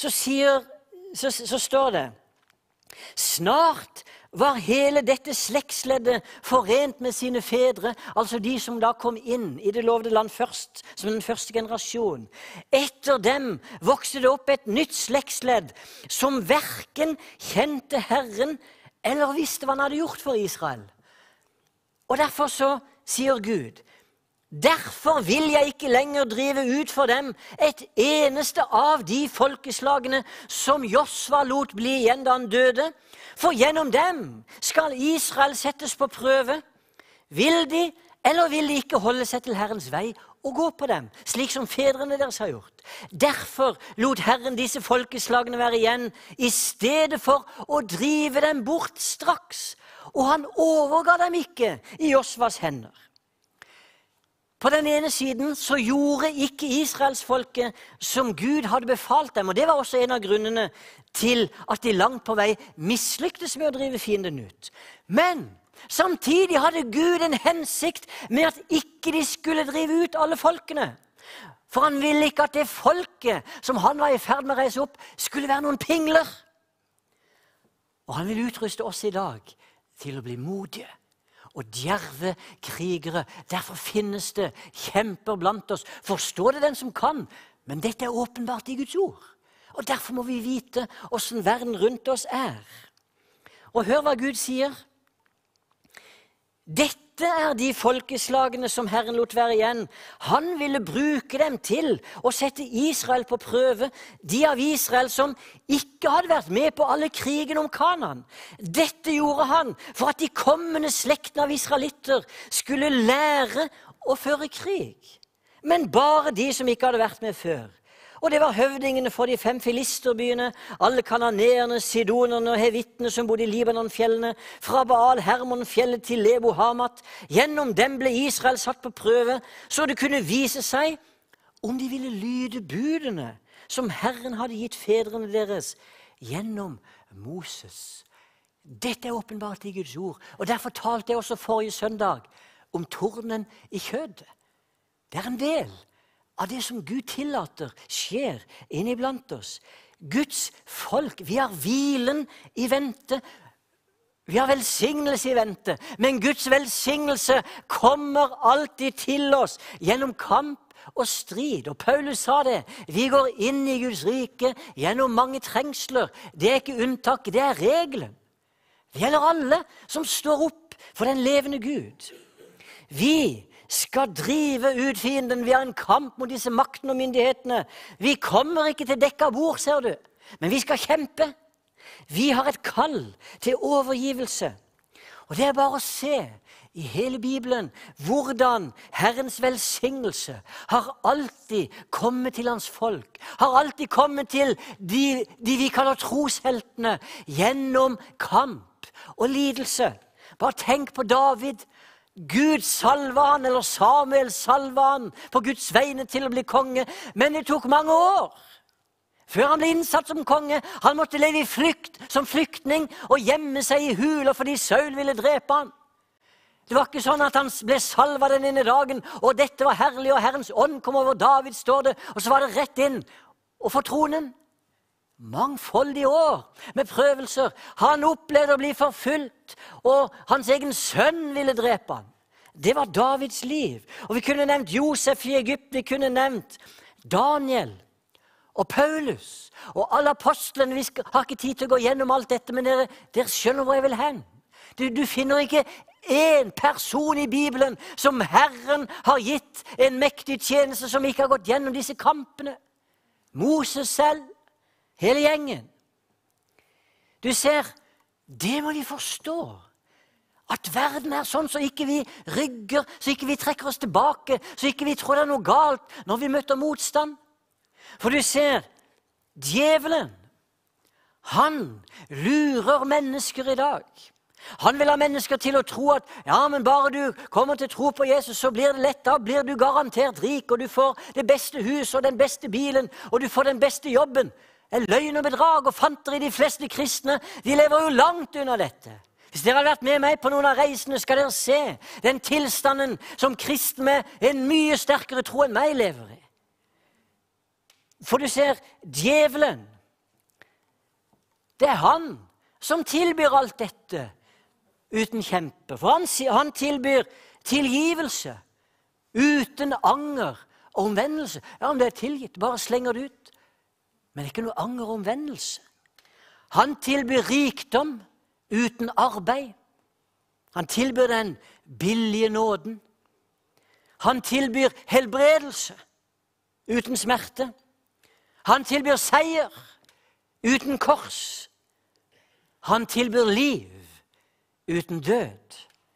så står det, snart var hele dette slektsleddet forent med sine fedre, altså de som da kom inn i det lovede land først, som den første generasjon. Etter dem vokste det opp et nytt slektsledd, som hverken kjente Herren eller visste hva han hadde gjort for Israel. Og derfor så sier Gud, Derfor vil jeg ikke lenger drive ut for dem et eneste av de folkeslagene som Josva lot bli igjen da han døde, for gjennom dem skal Israel settes på prøve. Vil de eller vil de ikke holde seg til Herrens vei og gå på dem, slik som fedrene deres har gjort? Derfor lot Herren disse folkeslagene være igjen, i stedet for å drive dem bort straks, og han overga dem ikke i Josvas hender. På den ene siden så gjorde ikke Israelsfolket som Gud hadde befalt dem, og det var også en av grunnene til at de langt på vei mislyktes med å drive fienden ut. Men samtidig hadde Gud en hensikt med at ikke de skulle drive ut alle folkene. For han ville ikke at det folket som han var i ferd med å reise opp, skulle være noen pingler. Og han vil utruste oss i dag til å bli modige og djerve krigere. Derfor finnes det kjemper blant oss. Forstå det den som kan, men dette er åpenbart i Guds ord. Og derfor må vi vite hvordan verden rundt oss er. Og hør hva Gud sier. Dette er de folkeslagene som Herren lot være igjen. Han ville bruke dem til å sette Israel på prøve, de av Israel som ikke hadde vært med på alle krigene om Kanaan. Dette gjorde han for at de kommende slektene av israelitter skulle lære å føre krig. Men bare de som ikke hadde vært med før. Og det var høvdingene for de 5 filisterbyene, alle kananeerne, sidonerne og hevittene som bodde i Libanonfjellene, fra Baal Hermonfjellet til Lebo Hamat. Gjennom dem ble Israel satt på prøve, så det kunne vise seg om de ville lyde budene som Herren hadde gitt fedrene deres gjennom Moses. Dette er åpenbart i Guds ord, og derfor talte jeg også forrige søndag om tornen i kjødet. Det er en del av det som Gud tillater skjer inne iblant oss. Guds folk, vi har hvilen i vente. Vi har velsignelse i vente. Men Guds velsignelse kommer alltid til oss gjennom kamp og strid. Og Paulus sa det. Vi går inn i Guds rike gjennom mange trengsler. Det er ikke unntak, det er regelen. Det gjelder alle som står opp for den levende Gud. Vi skal drive ut fienden. Vi har en kamp mot disse maktene og myndighetene. Vi kommer ikke til dekka bord, ser du, men vi skal kjempe. Vi har et kall til overgivelse. Og det er bare å se i hele Bibelen hvordan Herrens velsignelse har alltid kommet til hans folk, har alltid kommet til de vi kaller trosheltene, gjennom kamp og lidelse. Bare tenk på David. Gud salva han, eller Samuel salva han på Guds vegne til å bli konge, men det tok mange år før han ble innsatt som konge. Han måtte leve i flykt som flyktning og gjemme seg i huler fordi Saul ville drepe han. Det var ikke sånn at han ble salva den ene dagen, og dette var herlig, og Herrens ånd kom over David, står det, og så var det rett inn og få tronen. Mangfoldige år med prøvelser. Han opplevde å bli forfulgt, og hans egen sønn ville drepe han. Det var Davids liv. Og vi kunne nevnt Josef i Egypt, vi kunne nevnt Daniel og Paulus og alle apostlene. Vi har ikke tid til å gå gjennom alt dette, men dere skjønner hvor jeg vil hen. Du finner ikke en person i Bibelen som Herren har gitt en mektig tjeneste som ikke har gått gjennom disse kampene. Moses selv, hele gjengen. Du ser, det må de forstå. At verden er sånn så ikke vi rygger, så ikke vi trekker oss tilbake, så ikke vi tror det er noe galt når vi møter motstand. For du ser, djevelen, han lurer mennesker i dag. Han vil ha mennesker til å tro at ja, men bare du kommer til å tro på Jesus, så blir det lett. Da blir du garantert rik, og du får det beste huset og den beste bilen, og du får den beste jobben. Løgn og bedrag og fanteri, de fleste kristne, de lever jo langt unna dette. Hvis dere har vært med meg på noen av reisene, skal dere se den tilstanden som kristne med en mye sterkere tro enn meg lever i. For du ser, djevelen, det er han som tilbyr alt dette uten kjempe. For han tilbyr tilgivelse uten anger og omvendelse. Ja, om det er tilgitt, bare slenger det ut. Men det er ikke noe anger og omvendelse. Han tilbyr rikdom uten arbeid. Han tilbyr den billige nåden. Han tilbyr helbredelse uten smerte. Han tilbyr seier uten kors. Han tilbyr liv uten død.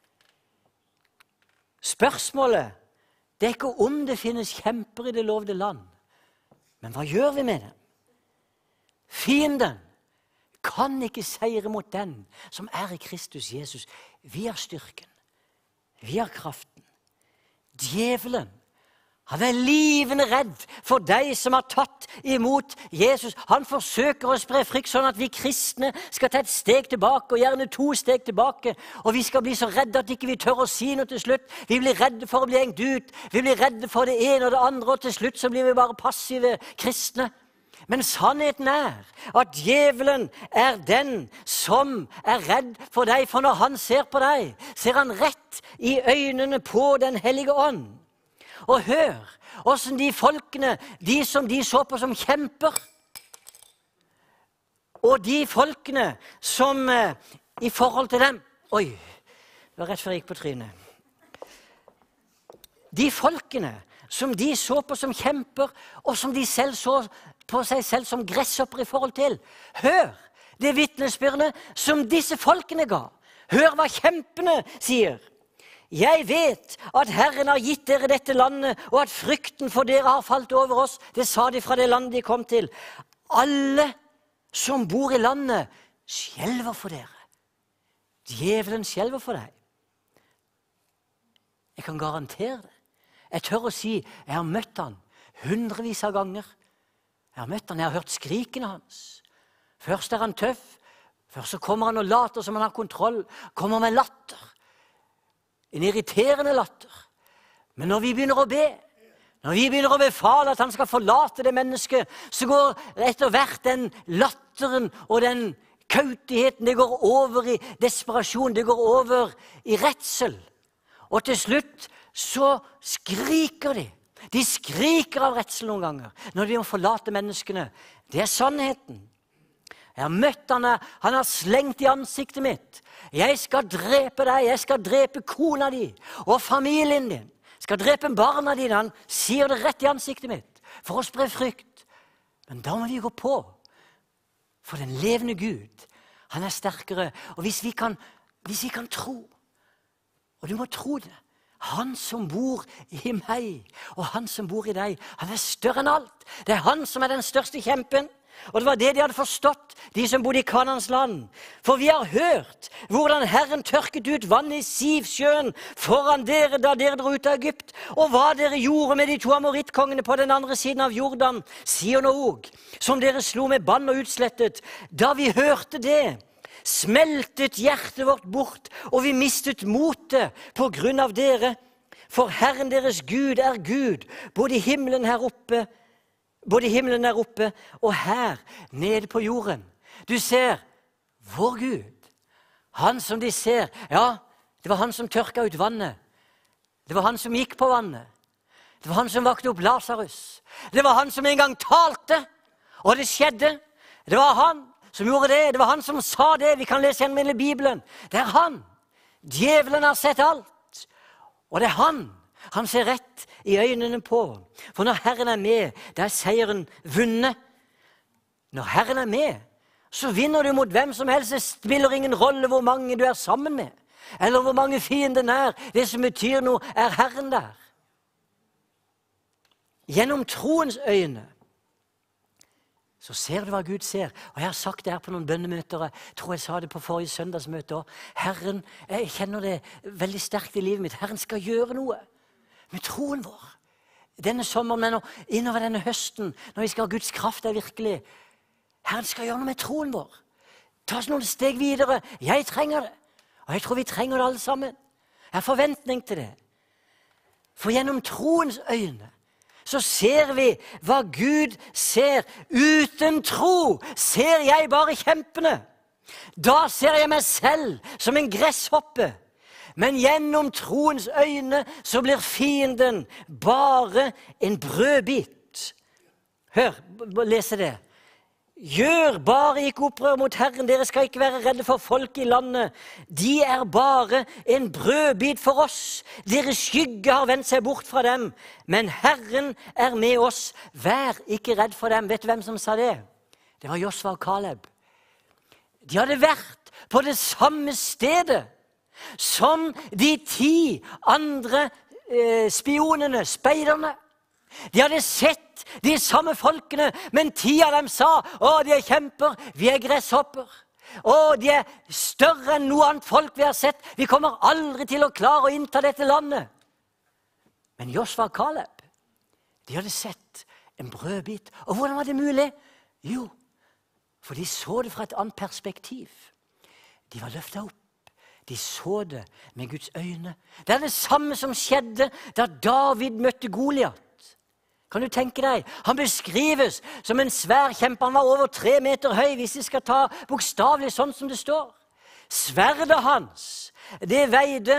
Spørsmålet det er ikke om det finnes kjemper i det lovede land, men hva gjør vi med dem? Fienden kan ikke seire mot den som er i Kristus Jesus. Vi har styrken, vi har kraften. Djevelen, han er livende redd for deg som har tatt imot Jesus. Han forsøker å spre frykt sånn at vi kristne skal ta et steg tilbake, og gjerne 2 steg tilbake. Og vi skal bli så redde at ikke vi tør å si noe til slutt. Vi blir redde for å bli hengt ut. Vi blir redde for det ene og det andre, og til slutt så blir vi bare passive kristne. Men sannheten er at djevelen er den som er redd for deg, for når han ser på deg, ser han rett i øynene på Den hellige ånd. Og hør hvordan de folkene, de som de så på som kjemper, og de folkene som i forhold til dem, oi, det var rett før jeg gikk på trynet. De folkene som de så på som kjemper, og som de selv så på seg selv som gresshopper i forhold til. Hør det vitnesbyrdet som disse folkene ga. Hør hva kjempene sier. Jeg vet at Herren har gitt dere dette landet, og at frykten for dere har falt over oss. Det sa de fra det landet de kom til. Alle som bor i landet skjelver for dere. Djevelen skjelver for deg. Jeg kan garantere det. Jeg tør å si, jeg har møtt han hundrevis av ganger. Jeg har møtt han, jeg har hørt skrikene hans. Først er han tøff. Først så kommer han og later som han har kontroll. Kommer med latter. En irriterende latter. Men når vi begynner å be, når vi begynner å befale at han skal forlate det mennesket, så går etter hvert den latteren og den kautigheten, det går over i desperasjon, det går over i redsel. Og til slutt så skriker de. De skriker av redsel noen ganger når de må forlate menneskene. Det er sannheten. Jeg har møtt han har slengt i ansiktet mitt. Jeg skal drepe deg, jeg skal drepe kona di og familien din. Jeg skal drepe barna dine. Han sier det rett i ansiktet mitt for å spre frykt. Men da må vi gå på. For den levende Gud, han er sterkere. Og hvis vi kan tro, og du må tro det, han som bor i meg, og han som bor i deg, han er større enn alt. Det er han som er den største kjempen. Og det var det de hadde forstått, de som bodde i Kanaans land. For vi har hørt hvordan Herren tørket ut vann i Sivsjøen foran dere da dere dro ut av Egypt, og hva dere gjorde med de 2 amorittkongene på den andre siden av Jordan, Sion og Og, som dere slo med bann og utslettet. Da vi hørte det, smeltet hjertet vårt bort, og vi mistet motet på grunn av dere. For Herren deres Gud er Gud, både i himmelen her oppe, og her nede på jorden. Du ser, vår Gud, han som de ser, ja, det var han som tørka ut vannet. Det var han som gikk på vannet. Det var han som vakte opp Lazarus. Det var han som en gang talte, og det skjedde. Det var han som gjorde det. Det var han som sa det. Vi kan lese gjennom hele Bibelen. Det er han. Djevelen har sett alt. Og det er han. Han ser rett i øynene på. For når Herren er med, da er seieren vunnet. Når Herren er med, så vinner du mot hvem som helst. Det spiller ingen rolle hvor mange du er sammen med, eller hvor mange fienden er. Det som betyr noe, er Herren der. Gjennom troens øyne så ser du hva Gud ser. Og jeg har sagt det her på noen bønnemøter. Jeg tror jeg sa det på forrige søndagsmøte også. Herren, jeg kjenner det veldig sterkt i livet mitt. Herren skal gjøre noe med troen vår. Denne sommeren, men innover denne høsten, når vi skal ha Guds kraft, er virkelig. Herren skal gjøre noe med troen vår. Ta oss noen steg videre. Jeg trenger det. Og jeg tror vi trenger det alle sammen. Jeg har forventning til det. For gjennom troens øyne så ser vi hva Gud ser. Uten tro ser jeg bare kjempene. Da ser jeg meg selv som en gresshoppe. Men gjennom troens øyne så blir fienden bare en brødbit. Hør, lese det. Gjør bare ikke opprør mot Herren, dere skal ikke være redde for folk i landet. De er bare en brødbit for oss. Deres skygge har vendt seg bort fra dem, men Herren er med oss. Vær ikke redd for dem. Vet du hvem som sa det? Det var Josva og Kaleb. De hadde vært på det samme stedet som de 10 andre spionene, speiderne. De hadde sett de samme folkene, men 10 av dem sa, de er kjemper, vi er gresshopper. De er større enn noe annet folk vi har sett. Vi kommer aldri til å klare å innta dette landet. Men Josva og Kaleb, de hadde sett en brødbit. Og hvordan var det mulig? Jo, for de så det fra et annet perspektiv. De var løftet opp. De så det med Guds øyne. Det er det samme som skjedde da David møtte Goliat. Kan du tenke deg? Han beskrives som en svær kjempe. Han var over 3 meter høy, hvis vi skal ta bokstavelig sånn som det står. Sverdet hans, det veide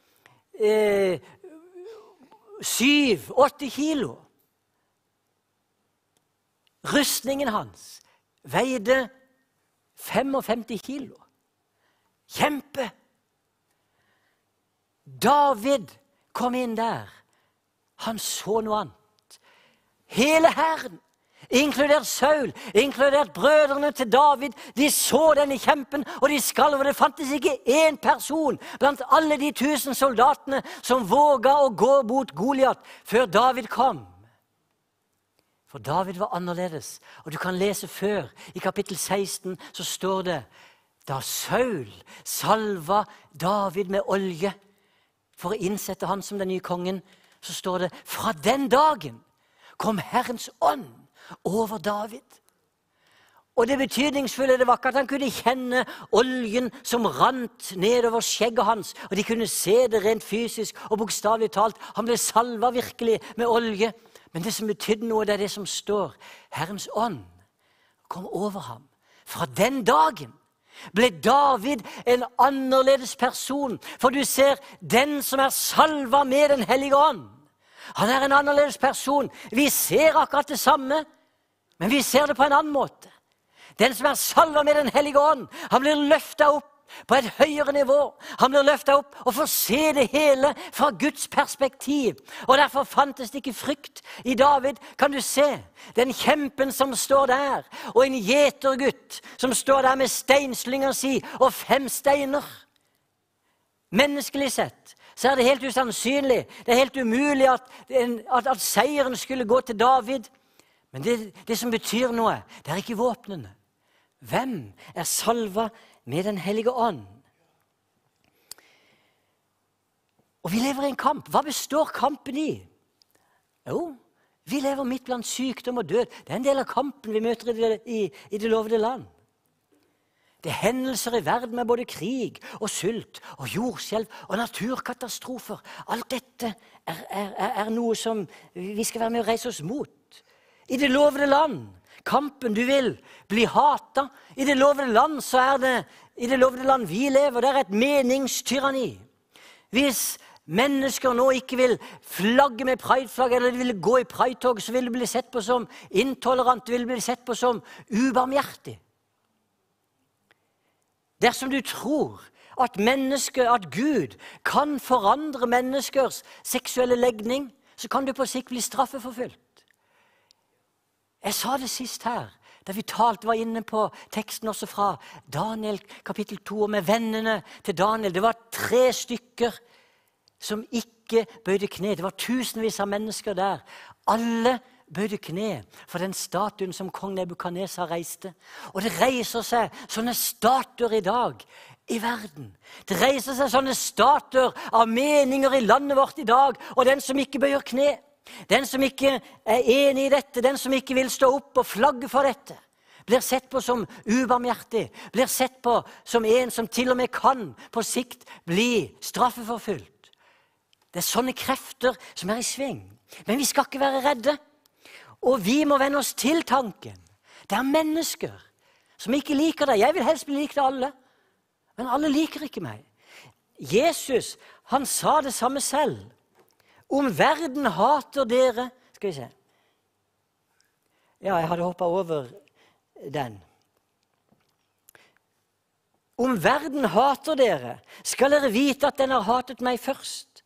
7-8 kilo. Rustningen hans veide 55 kilo. Kjempe! David kom inn der. Han så noe annet. Hele hæren, inkludert Saul, inkludert brødrene til David, de så denne kjempen, og de skalv. Det fantes ikke én person blant alle de 1000 soldatene som våga å gå mot Goliat før David kom. For David var annerledes. Og du kan lese før, i kapittel 16, så står det, da Saul salva David med olje for å innsette han som den nye kongen, så står det, fra den dagen kom Herrens ånd over David. Og det betydningsfulle, det var ikke at han kunne kjenne oljen som rant nedover skjegget hans, og de kunne se det rent fysisk og bokstavelig talt. Han ble salva virkelig med olje. Men det som betydde noe, det er det som står. Herrens ånd kom over ham. Fra den dagen ble David en annerledes person. For du ser, den som er salva med den hellige ånd, han er en annerledes person. Vi ser akkurat det samme, men vi ser det på en annen måte. Den som er salva med den hellige ånd, han blir løftet opp på et høyere nivå. Han blir løftet opp og får se det hele fra Guds perspektiv. Og derfor fantes det ikke frykt i David. Kan du se den kjempen som står der, og en gjetergutt som står der med steinslynger si og 5 steiner. Menneskelig sett så er det helt usannsynlig. Det er helt umulig at seieren skulle gå til David. Men det som betyr noe, det er ikke våpnene. Hvem er salva med den hellige ånd? Og vi lever i en kamp. Hva består kampen i? Jo, vi lever midt blant sykdom og død. Det er en del av kampen vi møter i det lovede land. Det er hendelser i verden med både krig og sult og jordskjelv og naturkatastrofer. Alt dette er noe som vi skal være med å reise oss mot. I det lovede land, kampen du vil bli hatet. I det lovede land så er det, i det lovede land vi lever, det er et meningstyranni. Hvis mennesker nå ikke vil flagge med prideflagg, eller de vil gå i pridetog, så vil det bli sett på som intolerant, det vil bli sett på som ubarmhjertig. Dersom du tror at Gud kan forandre menneskers seksuelle legning, så kan du på sikt bli straffeforfulgt. Jeg sa det sist her, da vi var inne på teksten også fra Daniel kapittel 2, og med vennene til Daniel. Det var 3 stykker som ikke bøyde kne. Det var tusenvis av mennesker der. Alle bøyde kne for den statuen som kong Nebukadnesar reiste. Og det reiser seg sånne statuer i dag i verden. Det reiser seg sånne statuer av meninger i landet vårt i dag, og den som ikke bøyer kne, den som ikke er enig i dette, den som ikke vil stå opp og flagge for dette, blir sett på som ubarmhjertig, blir sett på som en som til og med kan på sikt bli straffeforfulgt. Det er sånne krefter som er i sving. Men vi skal ikke være redde. Og vi må vende oss til tanken. Det er mennesker som ikke liker deg. Jeg vil helst bli likt av alle, men alle liker ikke meg. Jesus, han sa det samme selv. Om verden hater dere. Skal vi se. Ja, jeg hadde hoppet over den. Om verden hater dere, skal dere vite at den har hatet meg først.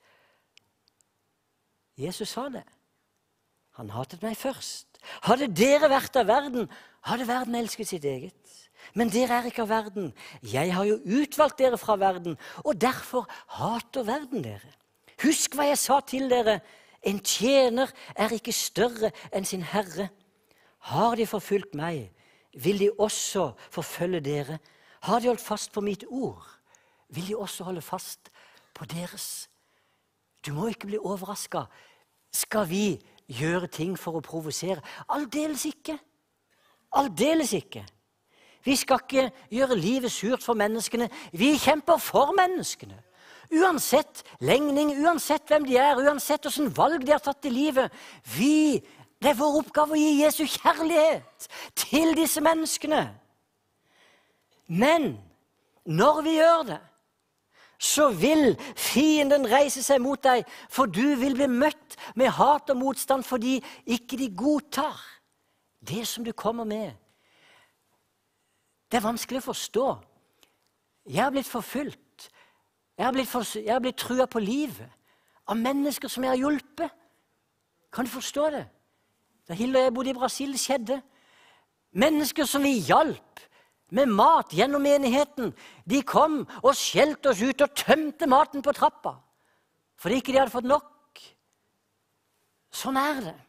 Jesus sa det. Han hatet meg først. Hadde dere vært av verden, hadde verden elsket sitt eget. Men dere er ikke av verden. Jeg har jo utvalgt dere fra verden, og derfor hater verden dere. Husk hva jeg sa til dere. En tjener er ikke større enn sin herre. Har de forfulgt meg, vil de også forfølge dere. Har de holdt fast på mitt ord, vil de også holde fast på deres. Du må ikke bli overrasket. Skal vi gjøre ting for å provosere? Aldeles ikke. Aldeles ikke. Vi skal ikke gjøre livet surt for menneskene. Vi kjemper for menneskene. Uansett legning, uansett hvem de er, uansett hvordan valg de har tatt i livet. Det er vår oppgave å gi Jesu kjærlighet til disse menneskene. Men når vi gjør det, så vil fienden reise seg mot deg, for du vil bli møtt med hat og motstand fordi ikke de godtar det som du kommer med. Det er vanskelig å forstå. Jeg har blitt forfulgt. Jeg har blitt trua på livet av mennesker som jeg har hjulpet. Kan du forstå det? Da Hilde og jeg bodde i Brasil, det skjedde. Mennesker som vi hjalp med mat gjennom menigheten, de kom og skjelte oss ut og tømte maten på trappa, fordi ikke de hadde fått nok. Sånn er det.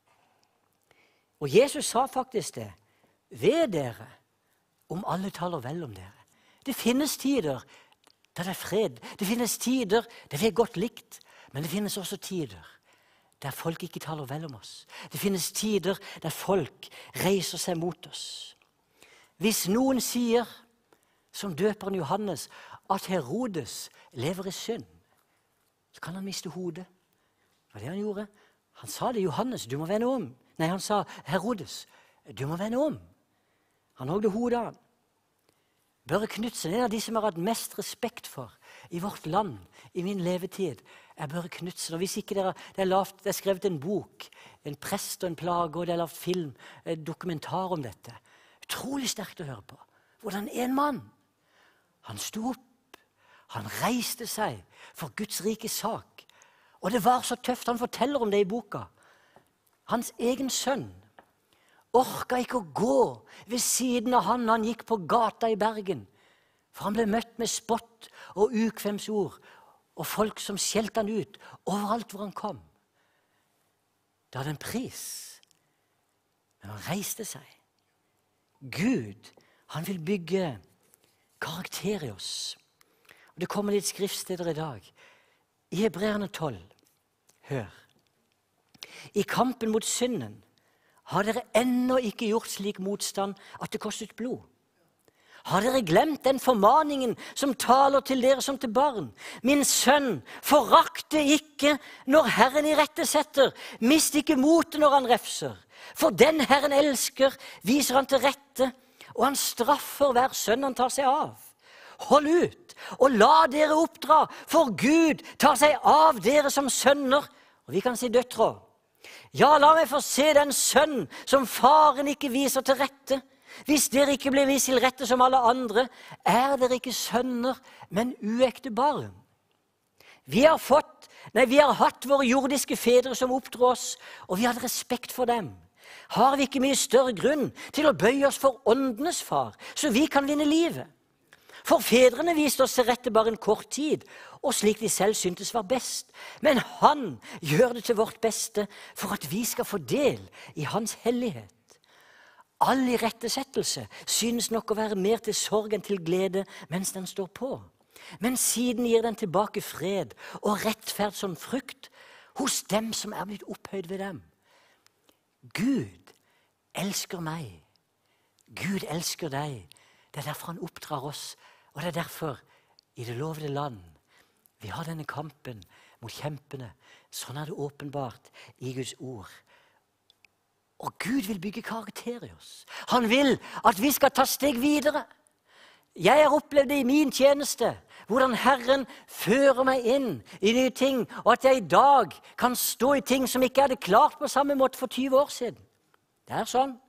Og Jesus sa faktisk det. Ved dere, om alle taler vel om dere. Det finnes tider der det er fred. Det finnes tider der vi er godt likt, men det finnes også tider der folk ikke taler vel om oss. Det finnes tider der folk reiser seg mot oss. Hvis noen sier, som døperen Johannes, at Herodes lever i synd, så kan han miste hodet. Hva var det han gjorde? Han sa det, Johannes, du må vende om. Nei, han sa, Herodes, du må vende om. Han hogde hodet av han. Børre Knudsen, en av de som har hatt mest respekt for i vårt land, i min levetid, er Børre Knudsen. Og hvis ikke det er skrevet en bok, en prest og en plage, og det er lavet film, en dokumentar om dette. Utrolig sterkt å høre på. Hvordan en mann, han sto opp, han reiste seg for Guds rike sak. Og det var så tøft, han forteller om det i boka. Hans egen sønn orka ikke å gå ved siden av han gikk på gata i Bergen. For han ble møtt med spott og ukvemsord, og folk som skjelte han ut overalt hvor han kom. Det hadde en pris, men han reiste seg. Gud, han vil bygge karakter i oss. Og det kommer litt skriftsteder i dag. I Hebreerne 12, hør. I kampen mot synden har dere ennå ikke gjort slik motstand at det kostet blod. Har dere glemt den formaningen som taler til dere som til barn? Min sønn, forakte ikke når Herren irettesetter. Mist ikke motet når han refser. For den Herren elsker, viser han til rette, og han straffer hver sønn han tar seg av. Hold ut, og la dere oppdra, for Gud tar seg av dere som sønner, og vi kan si døtre. Ja, la meg få se den sønn som faren ikke viser til rette. Hvis dere ikke blir vist til rette som alle andre, er dere ikke sønner, men uekte barn. Vi har hatt våre jordiske fedre som oppdro oss, og vi hadde respekt for dem. Har vi ikke mye større grunn til å bøye oss for åndenes far, så vi kan vinne livet? For fedrene viste oss til rette bare en kort tid, og slik de selv syntes var best. Men han gjør det til vårt beste, for at vi skal få del i hans hellighet. All irettesettelse synes nok å være mer til sorg enn til glede mens den står på. Men siden gir den tilbake fred og rettferd som frukt hos dem som er blitt opphøyd ved dem. Gud elsker meg. Gud elsker deg. Det er derfor han oppdrar oss, og det er derfor i det lovede land vi har denne kampen mot kjempene. Sånn er det åpenbart i Guds ord. Og Gud vil bygge karakter i oss. Han vil at vi skal ta steg videre. Jeg har opplevd det i min tjeneste, hvordan Herren fører meg inn i nye ting, og at jeg i dag kan stå i ting som ikke hadde klart på samme måte for 20 år siden. Det er sånn.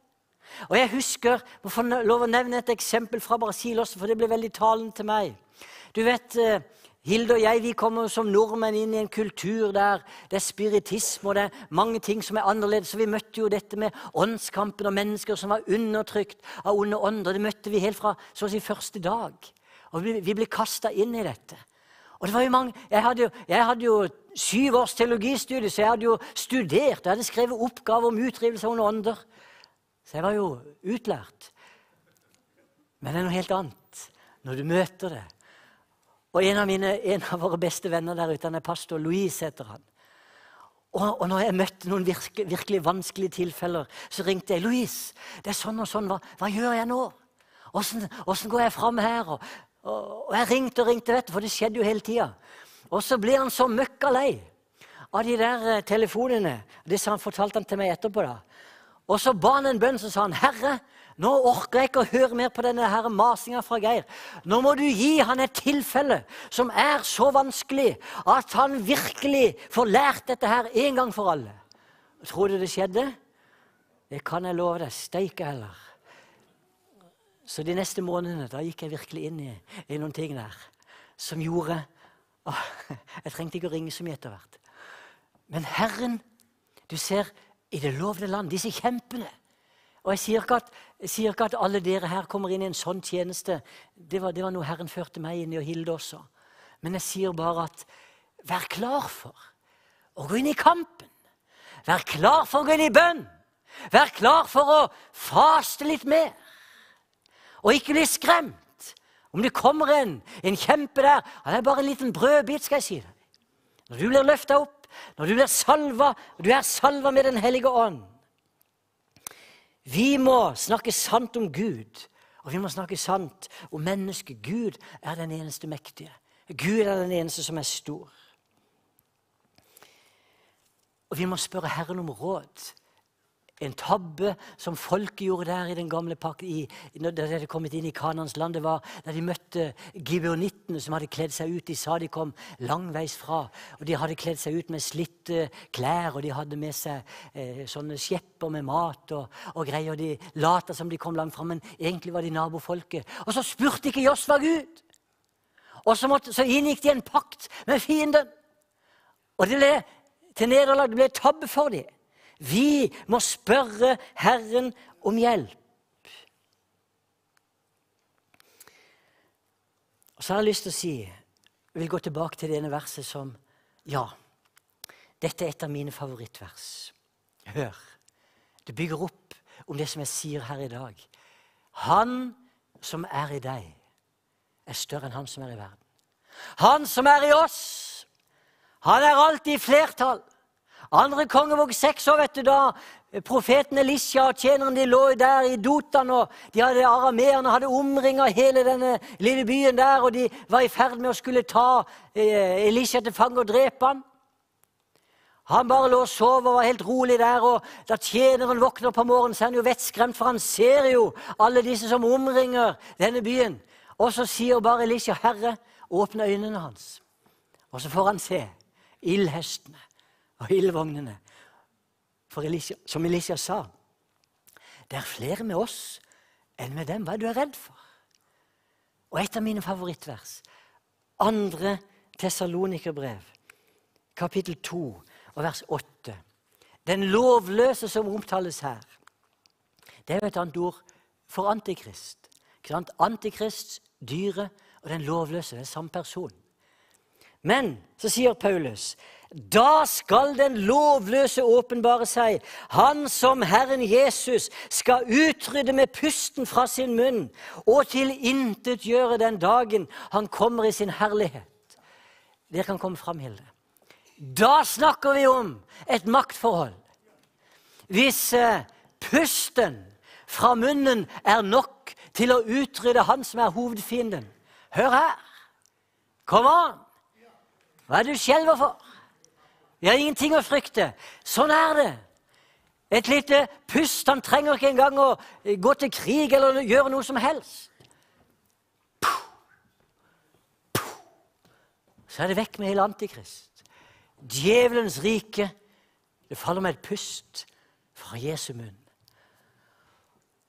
Og jeg husker, må få lov å nevne et eksempel fra Brasil også, for det ble veldig talende til meg. Du vet, Hilde og jeg, vi kommer som nordmenn inn i en kultur der det er spiritisme, og det er mange ting som er annerledes. Så vi møtte jo dette med åndskampen og mennesker som var undertrykt av onde ånder. Det møtte vi helt fra så å si første dag. Og vi ble kastet inn i dette. Og det var jo mange, jeg hadde jo 7 års teologistudie, så jeg hadde jo studert, jeg hadde skrevet oppgaver om utdrivelse av onde ånder. Så jeg var jo utlært. Men det er noe helt annet når du møter det. Og en av våre beste venner der ute, han er pastor, Louise heter han. Og når jeg møtte noen virkelig vanskelige tilfeller, så ringte jeg, Louise, det er sånn og sånn, hva gjør jeg nå? Hvordan går jeg frem her? Og jeg ringte og ringte, vet du, for det skjedde jo hele tiden. Og så ble han så møkka lei av de der telefonene. Det fortalte han til meg etterpå da. Og så ba han en bønn, så sa han, Herre, nå orker jeg ikke å høre mer på denne her masingen fra Geir. Nå må du gi han et tilfelle som er så vanskelig at han virkelig får lært dette her en gang for alle. Tror du det skjedde? Det kan jeg love deg, steike heller. Så de neste månedene, da gikk jeg virkelig inn i noen ting der, som gjorde, jeg trengte ikke å ringe så mye etter hvert. Men Herren, du ser, i det lovede land, disse kjempene, og jeg sier ikke at alle dere her kommer inn i en sånn tjeneste, det var noe Herren førte meg inn i, og Hilde også. Men jeg sier bare at, vær klar for å gå inn i kampen, vær klar for å gå inn i bønn, vær klar for å faste litt mer, og ikke bli skremt. Om det kommer en kjempe der, det er bare en liten brødbit, skal jeg si deg. Når du blir løftet opp, når du blir salva, og du er salva med den hellige ånd. Vi må snakke sant om Gud, og vi må snakke sant om mennesket. Gud er den eneste mektige. Gud er den eneste som er stor. Og vi må spørre Herren om råd. En tabbe som folket gjorde der i den gamle pakken, da de hadde kommet inn i Kanans land, det var da de møtte gibeonittene som hadde kledd seg ut. De sa de kom langveis fra, og de hadde kledd seg ut med slitte klær, og de hadde med seg sånne skjepper med mat og greier, og de lata som de kom langt fra, men egentlig var de nabofolket. Og så spurte ikke Josva Gud, og så inngikk de en pakt med fienden, og det ble til nederlag, det ble tabbe for dem. Vi må spørre Herren om hjelp. Og så har jeg lyst til å si, jeg vil gå tilbake til denne verset som, ja, dette er et av mine favorittvers. Hør, det bygger opp om det som jeg sier her i dag. Han som er i deg, er større enn han som er i verden. Han som er i oss, han er alltid i flertall. Andre kongebok 6, så vet du da, profeten Elisha og tjeneren de lå der i Dotan, og de hadde arameerne hadde omringet hele denne lille byen der, og de var i ferd med å skulle ta Elisha til fange og drepe han. Han bare lå og sov og var helt rolig der, og da tjeneren våkner på morgenen, så er han jo vettskremt, for han ser jo alle disse som omringer denne byen. Og så sier bare Elisha, Herre, åpne øynene hans. Og så får han se ildhestene og ildvognene. For Elisha, som Elisha sa, det er flere med oss enn med dem. Hva er du redd for? Og et av mine favorittvers, 2. Tessalonikerbrev, kapittel 2, og vers 8. Den lovløse som omtales her, det er jo et annet ord for antikrist. Antikrist, dyre, og den lovløse, det er samme person. Men, så sier Paulus, da skal den lovløse åpenbare seg, han som Herren Jesus skal utrydde med pusten fra sin munn, og tilintetgjøre den dagen han kommer i sin herlighet. Dere kan komme fram, Hilde. Da snakker vi om et maktforhold. Hvis pusten fra munnen er nok til å utrydde han som er hovedfienden. Hør her. Kom an. Hva er det du skjelver for? Vi har ingenting å frykte. Sånn er det. Et lite pust, han trenger ikke engang å gå til krig eller gjøre noe som helst. Så er det vekk med hele antikrist. Djevelens rike, det faller med et pust fra Jesu munn.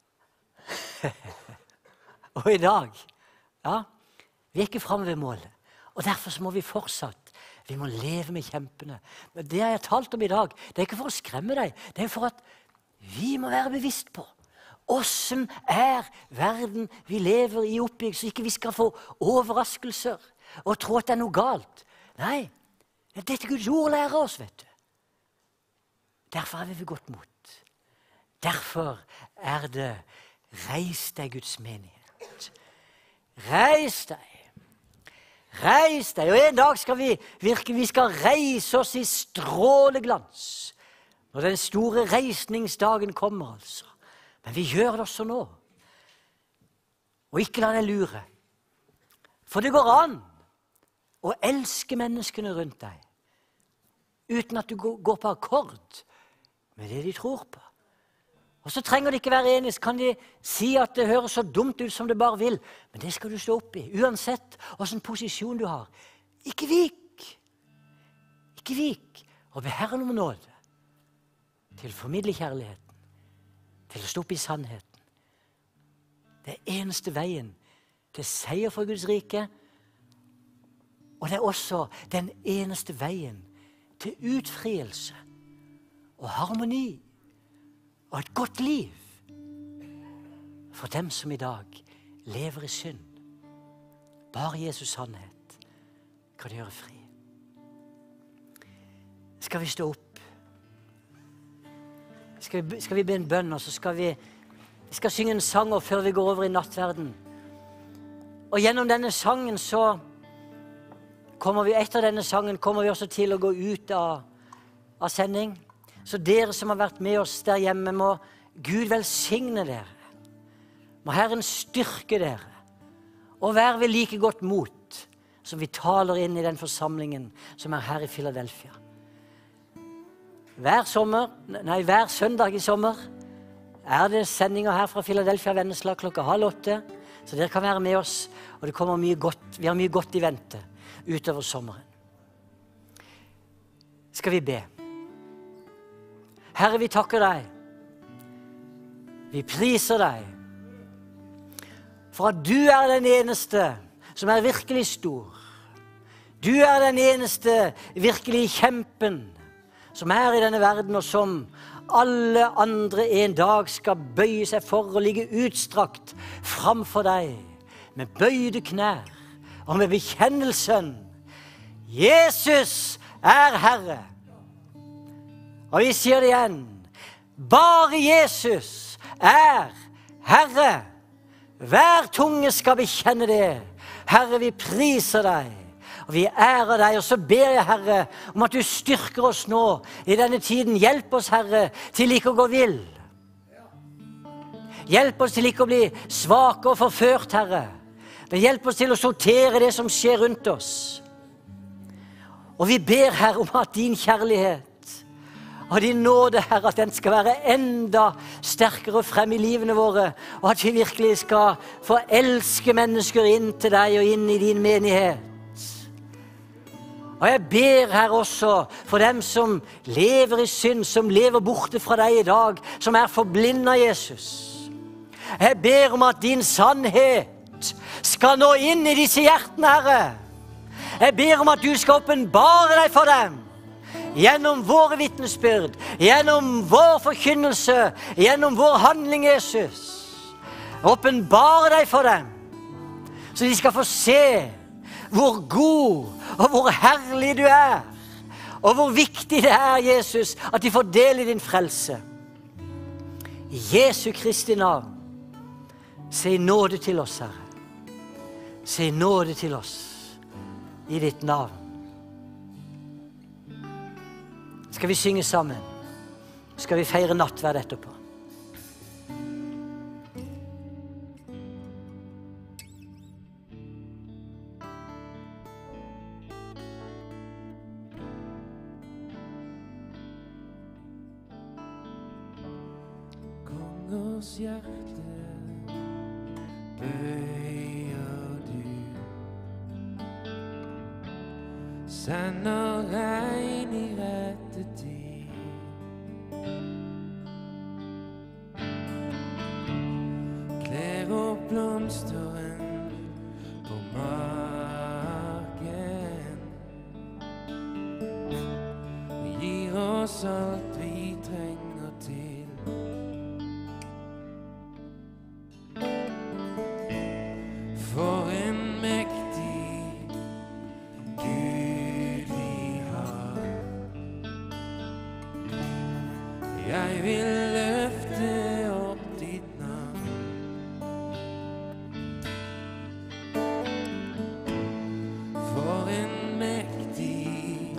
Og i dag, ja, vi er ikke fremme ved målet. Og derfor så må vi fortsatt, vi må leve med kjempene. Men det jeg har talt om i dag, det er ikke for å skremme deg, det er for at vi må være bevisst på hvordan verden vi lever i oppbygd, så ikke vi skal få overraskelser og tro at det er noe galt. Nei, dette Guds ord lærer oss, vet du. Derfor er vi ved godt mot. Derfor er det reis deg, Guds menighet. Reis deg. Reis deg. Og en dag skal vi skal reise oss i stråleglans. Når den store reisningsdagen kommer, altså. Men vi gjør det også nå. Og ikke la deg lure. For det går an å elske menneskene rundt deg, uten at du går på akkord med det de tror på. Og så trenger de ikke være enige, så kan de si at det høres så dumt ut som det bare vil. Men det skal du stå opp i, uansett hvilken posisjon du har. Ikke vik. Ikke vik. Og be Herren om nåde til å formidle kjærligheten, til å stå opp i sannheten. Det er eneste veien til seier for Guds rike, og det er også den eneste veien til utfrielse og harmoni og et godt liv for dem som i dag lever i synd. Bare Jesus sannhet kan gjøre fri. Skal vi stå opp? Skal vi be en bønn, og så skal vi synge en sang før vi går over i nattverden. Og gjennom denne sangen så etter denne sangen kommer vi også til å gå ut av sending. Så dere som har vært med oss der hjemme, må Gud velsigne dere. Må Herren styrke dere. Og være ved like godt mot som vi taler inn i den forsamlingen som er her i Philadelphia. Hver søndag i sommer er det sendinger her fra Philadelphia Vennesla 7:30. Så dere kan være med oss, og det kommer mye godt. Vi har mye godt i vente utover sommeren. Skal vi be? Herre, vi takker deg. Vi priser deg for at du er den eneste som er virkelig stor. Du er den eneste virkelig kjempen som er i denne verden, og som alle andre en dag skal bøye seg for og ligge utstrakt framfor deg med bøyde knær og med bekjennelsen: Jesus er Herre. Og vi sier det igjen: bare Jesus er Herre. Hver tunge skal bekjenne det. Herre, vi priser deg, og vi ærer deg. Og så ber jeg, Herre, om at du styrker oss nå i denne tiden. Hjelp oss, Herre, til ikke å gå vill. Hjelp oss til ikke å bli svake og forført, Herre. Men hjelp oss til å sortere det som skjer rundt oss. Og vi ber, Herre, om at din kjærlighet og din nåde, Herre, at den skal være enda sterkere frem i livene våre, og at vi virkelig skal få elske mennesker inn til deg og inn i din menighet. Og jeg ber, Herre, også for dem som lever i synd, som lever borte fra deg i dag, som er forblindet av Jesus. Jeg ber om at din sannhet skal nå inn i disse hjertene, Herre. Jeg ber om at du skal åpenbare deg for dem, gjennom våre vitnesbyrd, gjennom vår forkynnelse, gjennom vår handling, Jesus. Åpenbare deg for dem, så de skal få se hvor god og hvor herlig du er, og hvor viktig det er, Jesus, at de får del i din frelse. I Jesu Kristi navn, se nåde til oss, Herre. Se nåde til oss i ditt navn. Skal vi synge sammen? Skal vi feire nattverd etterpå? Kongers hjerte bøyer du, sender regn i rette tid. Kle oss alt vi trenger til. For en mektig Gud vi har. Jeg vil løfte opp ditt navn. For en mektig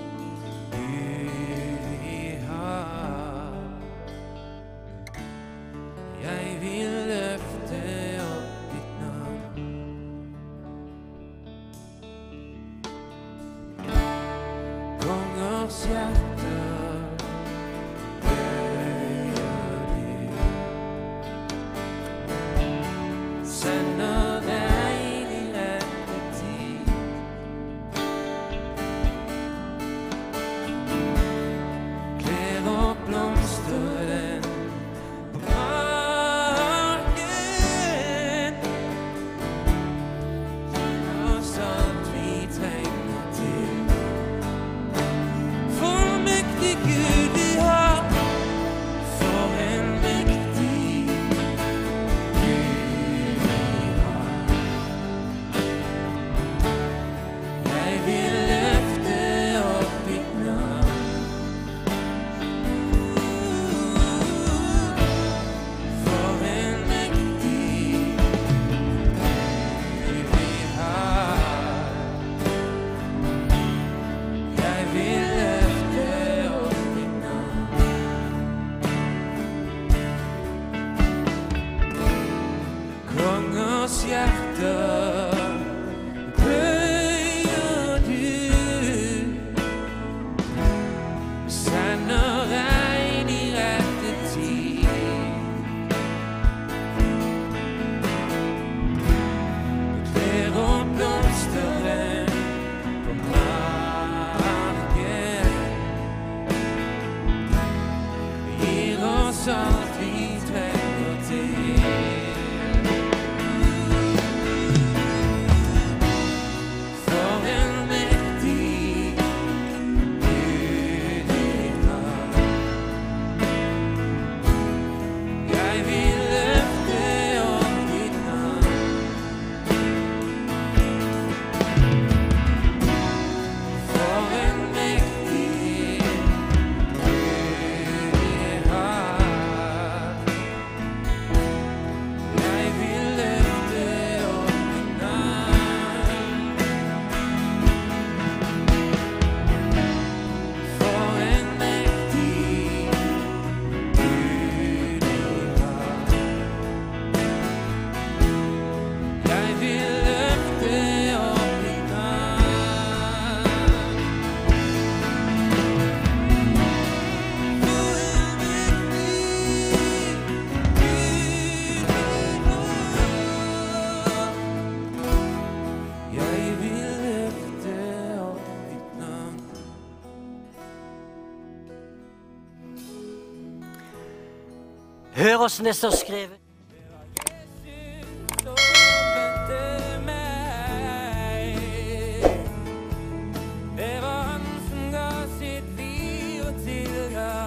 Gud vi har. Jeg vil løfte opp ditt navn. Kongers hjerter bøyer du. Sender deg i rette tid. Kler opp blomsteren på marken. Gir oss alt vi trenger til. For en mektig Gud vi har. For en mektig Gud vi har. Jeg vil løfte opp ditt navn. For en mektig Gud vi har. Jeg vil løfte opp ditt navn. Kongers hjerter bøyer du. Sender regn i rette tid. Kler opp blomsteren på marken. Gir oss alt vi trenger til. For en mektig Gud vi har. Jeg vil løfte opp ditt navn. For en mektig Gud vi har. Jeg vil løfte opp ditt navn. For en mektig Gud vi har. Jeg vil løfte opp ditt navn. For en mektig Gud vi har. Jeg vil løfte opp ditt navn. Hør åssen det står skrevet. Jesus åpnet meg. Det var han som ga sitt liv og tilga